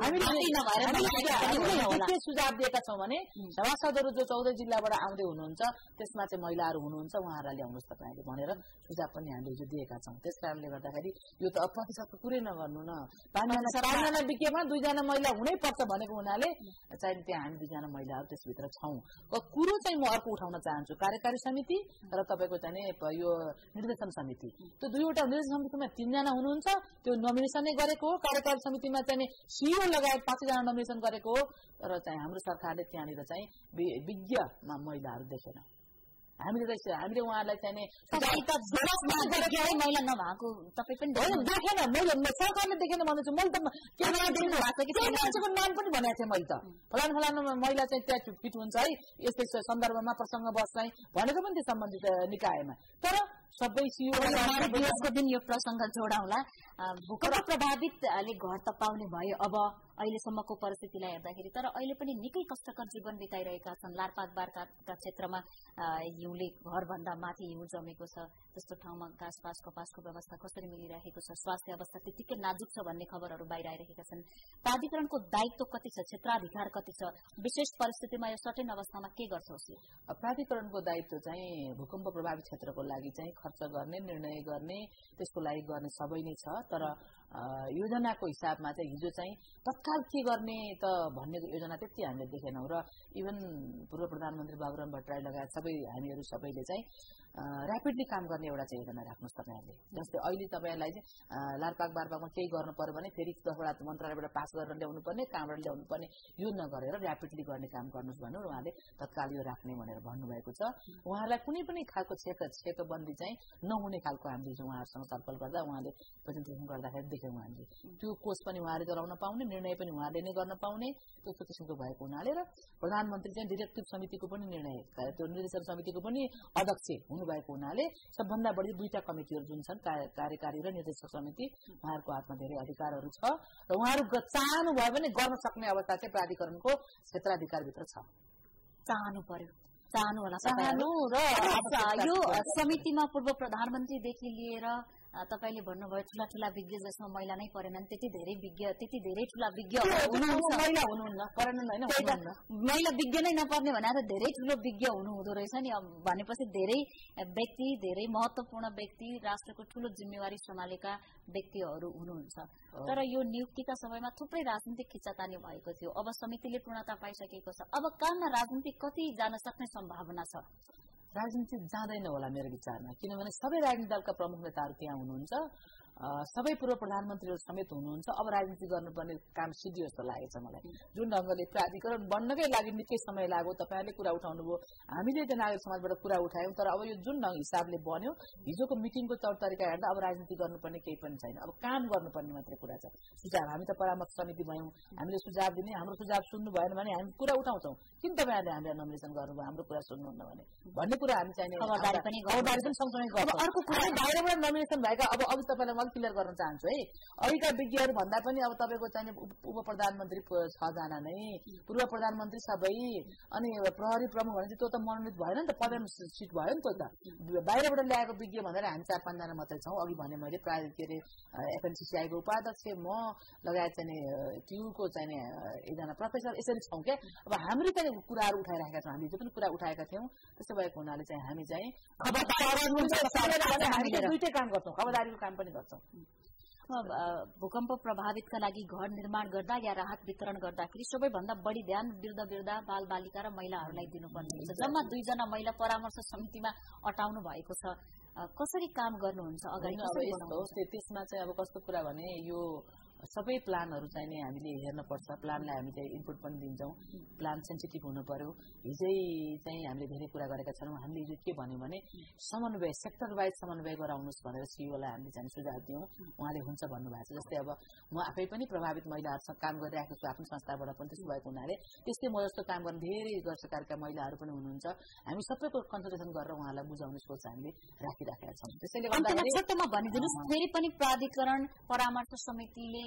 के सुझाव दिएका छौँ भने सभासदहरू जो 14 जिल्लाबाट आउँदै हुनुहुन्छ त्यसमा चाहिँ महिलाहरू हुनुहुन्छ, उहाँहरूलाई ल्याउनुहोस् तपाईँले भनेर सुझाव पनि हामीले हिजो दिएका छौँ। त्यस कारणले गर्दाखेरि यो त प्रतिशतको कुरै नगर्नु न। 5 जना विज्ञमा 2 जना महिला हुनै पर्छ भनेको हुनाले चाहिँ त्यहाँ हामी 2 जना महिलाहरू त्यसभित्र छौँ। कुरो चाहिँ म अर्को उठाउन चाहन्छु, कार्यकारी समिति र तपाईँको चाहिँ यो निर्देशन समिति। त्यो 2वटा निर्देशन समितिमा 3 जना हुनुहुन्छ, त्यो नोमिनेसनै गरेको हो। कार्यकारी समितिमा चाहिँ सिइओ लगायत 5 जना नोमिनेसन गरेको हो। तर चाहिँ हाम्रो सरकारले त्यहाँनिर चाहिँ विज्ञमा महिलाहरू देखेन। हामीले उहाँहरूलाई चाहिँ महिला नभएको तपाईँ पनि देखेन। मैले सरकारले देखेन भन्दैछु। मैले त मान्छेको नाम पनि भनेको थिएँ मैले त। फलानु महिला चाहिँ त्यहाँ फिट हुन्छ है यस्तै सन्दर्भमा प्रसङ्गवश चाहिँ भनेको पनि थियो सम्बन्धित निकायमा। तर सबै दिवसको दिन यो प्रसङ्ग जोडाउला। भूकम्प प्रभावितले घर त पाउने भयो अब अहिलेसम्मको परिस्थितिलाई हेर्दाखेरि। तर अहिले पनि निकै कष्टकर जीवन बिताइरहेका छन्। लारपाकबारका क्षेत्रमा हिउँले घरभन्दा माथि हिउँ जमेको छ। त्यस्तो ठाउँमा घाँसपास कपासको व्यवस्था कसरी मिलिरहेको छ, स्वास्थ्य अवस्था त्यतिकै नाजुक छ भन्ने खबरहरू बाहिर आइरहेका छन्। प्राधिकरणको दायित्व कति छ, क्षेत्राधिकार कति छ, विशेष परिस्थितिमा यो सर्टेन अवस्थामा के गर्छौँ? प्राधिकरणको दायित्व चाहिँ भूकम्प प्रभावित क्षेत्रको लागि चाहिँ खर्च गर्ने, निर्णय गर्ने, त्यसको लागि गर्ने सबै नै छ। तर योजनाको हिसाबमा चाहिँ हिजो चाहिँ तत्काल के गर्ने त भन्ने योजना त्यति हामीले देखेनौँ। र इभन पूर्व प्रधानमन्त्री बाबुराम भट्टराई लगायत सबै हामीहरू सबैले चाहिँ ऱ्यापिडली काम गर्ने एउटा चाहिँ योजना राख्नुहोस् तपाईँहरूले। जस्तै अहिले तपाईँहरूलाई चाहिँ लारपाकबारमा केही गर्नु पर्यो भने फेरि 10वटा मन्त्रालयबाट पास गरेर ल्याउनु पर्ने, कहाँबाट ल्याउनु पर्ने, यो नगरेर ऱ्यापिडली गर्ने काम गर्नुहोस् भनेर उहाँले तत्काल यो राख्ने भनेर भन्नुभएको छ। उहाँहरूलाई कुनै पनि खालको छेकबन्दी चाहिँ नहुने खालको हामीले उहाँहरूसँग छलफल गर्दा उहाँले प्रेजेन्टेसन गर्दाखेरि देख्यौँ। हामीले त्यो कोष पनि उहाँले चलाउन पाउने, निर्णय पनि उहाँले नै गर्न पाउने त्यस्तो किसिमको भएको हुनाले र प्रधानमन्त्री चाहिँ डिरेक्टिभ समितिको पनि निर्णय, त्यो निर्देशन समितिको पनि अध्यक्ष हुनुभएको हुनाले सबभन्दा बढी 2टा कमिटिहरू जुन छन् कार्यकारी र निर्देशक समिति, उहाँहरूको हातमा धेरै अधिकारहरू छ र उहाँहरू चाहनु भयो भने गर्न सक्ने अवस्था चाहिँ प्राधिकरणको क्षेत्राधिकारभित्र छ। चाहनु पर्यो, चाहनु होला। यो समितिमा पूर्व प्रधानमन्त्रीदेखि लिएर तपाईले भन्नुभयो ठूला ठूला विज्ञ जसमा महिला नै परेनन्, त्यति धेरै ठूला विज्ञ महिला हुनुहुन्न, परेनन् हैन। महिला विज्ञ नै नपर्ने भनेर धेरै ठूलो विज्ञ हुनुहुँदो रहेछ नि। भनेपछि धेरै व्यक्ति, धेरै महत्वपूर्ण व्यक्ति, राष्ट्रको ठूलो जिम्मेवारी सम्हालेका व्यक्तिहरू हुनुहुन्छ। तर यो नियुक्तिका समयमा थुप्रै राजनीतिक खिच्चातानी भएको थियो। अब समितिले पूर्णता पाइसकेको छ। अब काममा राजनीति कति जान सक्ने सम्भावना छ? राजनीति जाँदैन होला मेरो विचारमा, किनभने सबै राजनीतिक दलका प्रमुख नेताहरू त्यहाँ हुनुहुन्छ। सबै पूर्व प्रधानमन्त्रीहरू समेत हुनुहुन्छ। अब राजनीति गर्नुपर्ने काम सिद्धियो जस्तो लागेछ मलाई। जुन ढङ्गले प्राधिकरण बन्नकै लागि निकै समय लाग्यो, तपाईहरुले कुरा उठाउनुभयो, हामीले चाहिँ नागरिक समाजबाट कुरा उठायौं, तर अब यो जुन हिसाबले बन्यो, हिजोको मिटिङको तौर तरिका हेर्दा अब राजनीति गर्नुपर्ने केही पनि छैन। अब काम गर्नुपर्ने मात्रै कुरा छ। सुझाव, हामी त परामर्श समिति भयौं, हामीले सुझाव दिने, हाम्रो सुझाव सुन्नु भएन भने हामी कुरा उठाउँछौं। किन तपाईहरुले हामीलाई नोमिनेसन गर्नुभयो, हाम्रो कुरा सुन्नुहुन्न भने भन्ने कुरा हामी चाहिने खबरदारी पनि सँगसँगै गर्छौं। अर्को कुरा, बाहिरबाट नोमिनेसन भएका अब तपाईलाई म क्लियर गर्न चाहन्छु है, अहिलेका विज्ञहरू भन्दा पनि अब तपाईको चाहिने उप प्रधानमन्त्री 6 जना नै, पूर्व प्रधानमन्त्री सबै, अनि प्रहरी प्रमुख भने त्यो त मनोनित भएन नि त, पदम सिट भयो नि त। बाहिरबाट ल्याएको विज्ञ भनेर हामी 4-5 जना मात्रै छौं। अघि भने मैले FNCCI को उपाध्यक्ष, म लगायत चाहिँ TU को चाहिँ एकजना प्रोफेसर, यसरी छौं के। अब हामीले चाहिँ कुराहरू उठाइरहेका छौं, हामीले जो पनि कुरा उठाएका थियौं, त्यसो भएको हुनाले चाहिँ हामी चाहिँ दुईटै काम गर्छौं, खबरदारीको काम पनि गर्छौं। भूकम्प प्रभावितका लागि घर निर्माण गर्दा या राहत वितरण गर्दाखेरि सबैभन्दा बढी ध्यान वृद्ध, बाल बालिका र महिलाहरूलाई दिनुपर्ने हुन्छ। जम्मा 2 जना महिला परामर्श समितिमा अटाउनु भएको छ, कसरी काम गर्नुहुन्छ अगाडि? त्यसमा चाहिँ अब कस्तो कुरा भने, यो सबै प्लानहरू चाहिने हामीले हेर्न पर्छ। प्लानलाई हामी चाहिँ इनपुट पनि दिन्छौं, प्लान सेन्सिटिभ हुनु पर्यो। हिजै चाहिँ हामीले धेरै कुरा गरेका छौं। हामीले हिजो के भन्यौं भने, समन्वय, सेक्टर वाइज समन्वय गराउनुस् भनेर सीओलाई हामीले चाहिँ सुझाव दियौं। उहाँले हुन्छ भन्नुभएको छ। जस्तै अब म आफै पनि प्रभावित महिलाहरूसँग काम गरिरहेको छु, आफ्नो संस्थाबाट पनि। त्यसो भएको हुनाले त्यस्तै म जस्तो काम गर्ने धेरै गैरसरकारका महिलाहरू पनि हुनुहुन्छ। हामी सबैको कन्सल्टेसन गरेर उहाँलाई बुझाउने सोच हामीले राखिराखेका छौं। त्यसैले गर्दा सत्यमा भनिदिनुस्, फेरि पनि प्राधिकरण परामर्श समितिले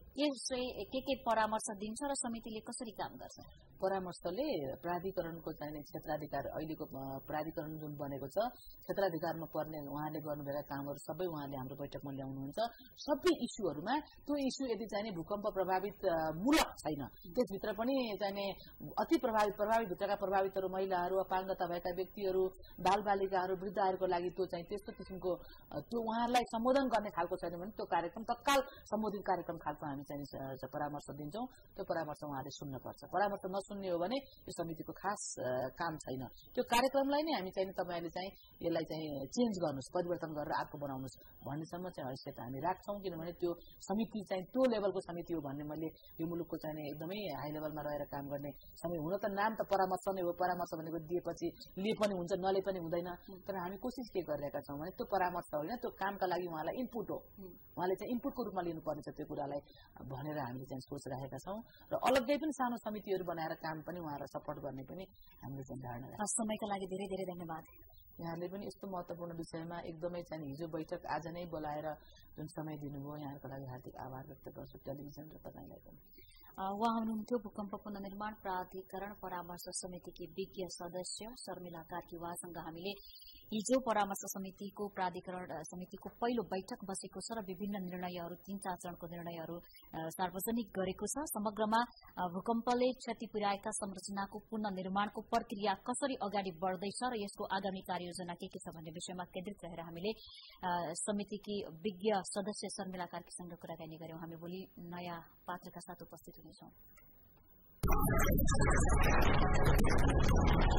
के परामर्श दिन्छ र समितिले कसरी काम गर्छ? परामर्शले प्राधिकरणको चाहिने क्षेत्राधिकार, अहिलेको प्राधिकरण जुन बनेको छ, क्षेत्राधिकारमा पर्ने उहाँले गर्नुभएका कामहरू सबै उहाँले हाम्रो बैठकमा ल्याउनुहुन्छ। सबै इस्युहरूमा त्यो इस्यु यदि चाहिने भूकम्प प्रभावित मूलक छैन, त्यसभित्र पनि चाहिने अति प्रभावित भित्रका प्रभावितहरू, महिलाहरू, अपाङ्गता भएका व्यक्तिहरू, बाल बालिकाहरू, वृद्धहरूको लागि त्यो चाहिँ त्यस्तो किसिमको त्यो उहाँहरूलाई सम्बोधन गर्ने खालको छैन भने त्यो कार्यक्रम तत्काल सम्बोधित कार्यक्रम खालको हामी चाहिँ परामर्श दिन्छौं। त्यो परामर्श उहाँले सुन्नुपर्छ। परामर्श नसुन्ने हो भने यो समितिको खास काम छैन। त्यो कार्यक्रमलाई नै हामी चाहिँ तपाईहरुले चाहिँ यसलाई चाहिँ चेन्ज गर्नुस्, परिवर्तन गरेर अर्को बनाउनुस् भन्नेसम्म चाहिँ हैसियत हामी राख्छौं। किनभने त्यो समिति चाहिँ त्यो लेभलको समिति हो भन्ने मैले यो मुलुकको चाहिँ एकदमै हाई लेभलमा रहेर काम गर्ने समय हुन त नाम त परामर्श नै हो। परामर्श भनेको दिएपछि ले पनि हुन्छ, नले पनि हुँदैन। तर हामी कोसिस के गरिरहेका छौं भने त्यो परामर्श होइन, त्यो कामका लागि उहाँलाई इनपुट हो। उहाँले चाहिँ इनपुटको रूपमा लिनुपर्ने छ त्यो कुरालाई भनेर हामीले चाहिँ सोचिरहेका छौं। र अलग्गै पनि सानो समितिहरू बनाएर काम पनि उहाँलाई सपोर्ट गर्ने पनि हामीले चाहिँ धारणा छ। समयका लागि धेरै धेरै धन्यवाद। यहाँले पनि यस्तो महत्त्वपूर्ण विषयमा एकदमै चाहिँ हिजो बैठक आज नै बोलाएर जुन समय दिनुभयो, यहाँको लागि हार्दिक आभार व्यक्त गर्छु, टेलिभिजन र तपाईलाई पनि। उहाँ हुनुहुन्थ्यो भूकम्प पुनर्निर्माण प्राधिकरण परामर्श समितिकी विज्ञ सदस्य शर्मिला कार्की। उहाँसँग हामीले हिजो परामर्श समितिको प्राधिकरण समितिको पहिलो बैठक बसेको छ र विभिन्न निर्णयहरू 3-4 चरणको निर्णयहरू सार्वजनिक गरेको छ। समग्रमा भूकम्पले क्षति पुर्याएका संरचनाको पुनर्निर्माणको प्रक्रिया कसरी अगाडि बढ्दैछ र यसको आगामी कार्ययोजना के छ भन्ने विषयमा केन्द्रित रहेर हामीले समितिकी विज्ञ सदस्य शर्मिला कार्कीसँग कुराकानी गर्यौं। हामी भोलि नयाँ पात्रका साथ उपस्थित हुनेछौं।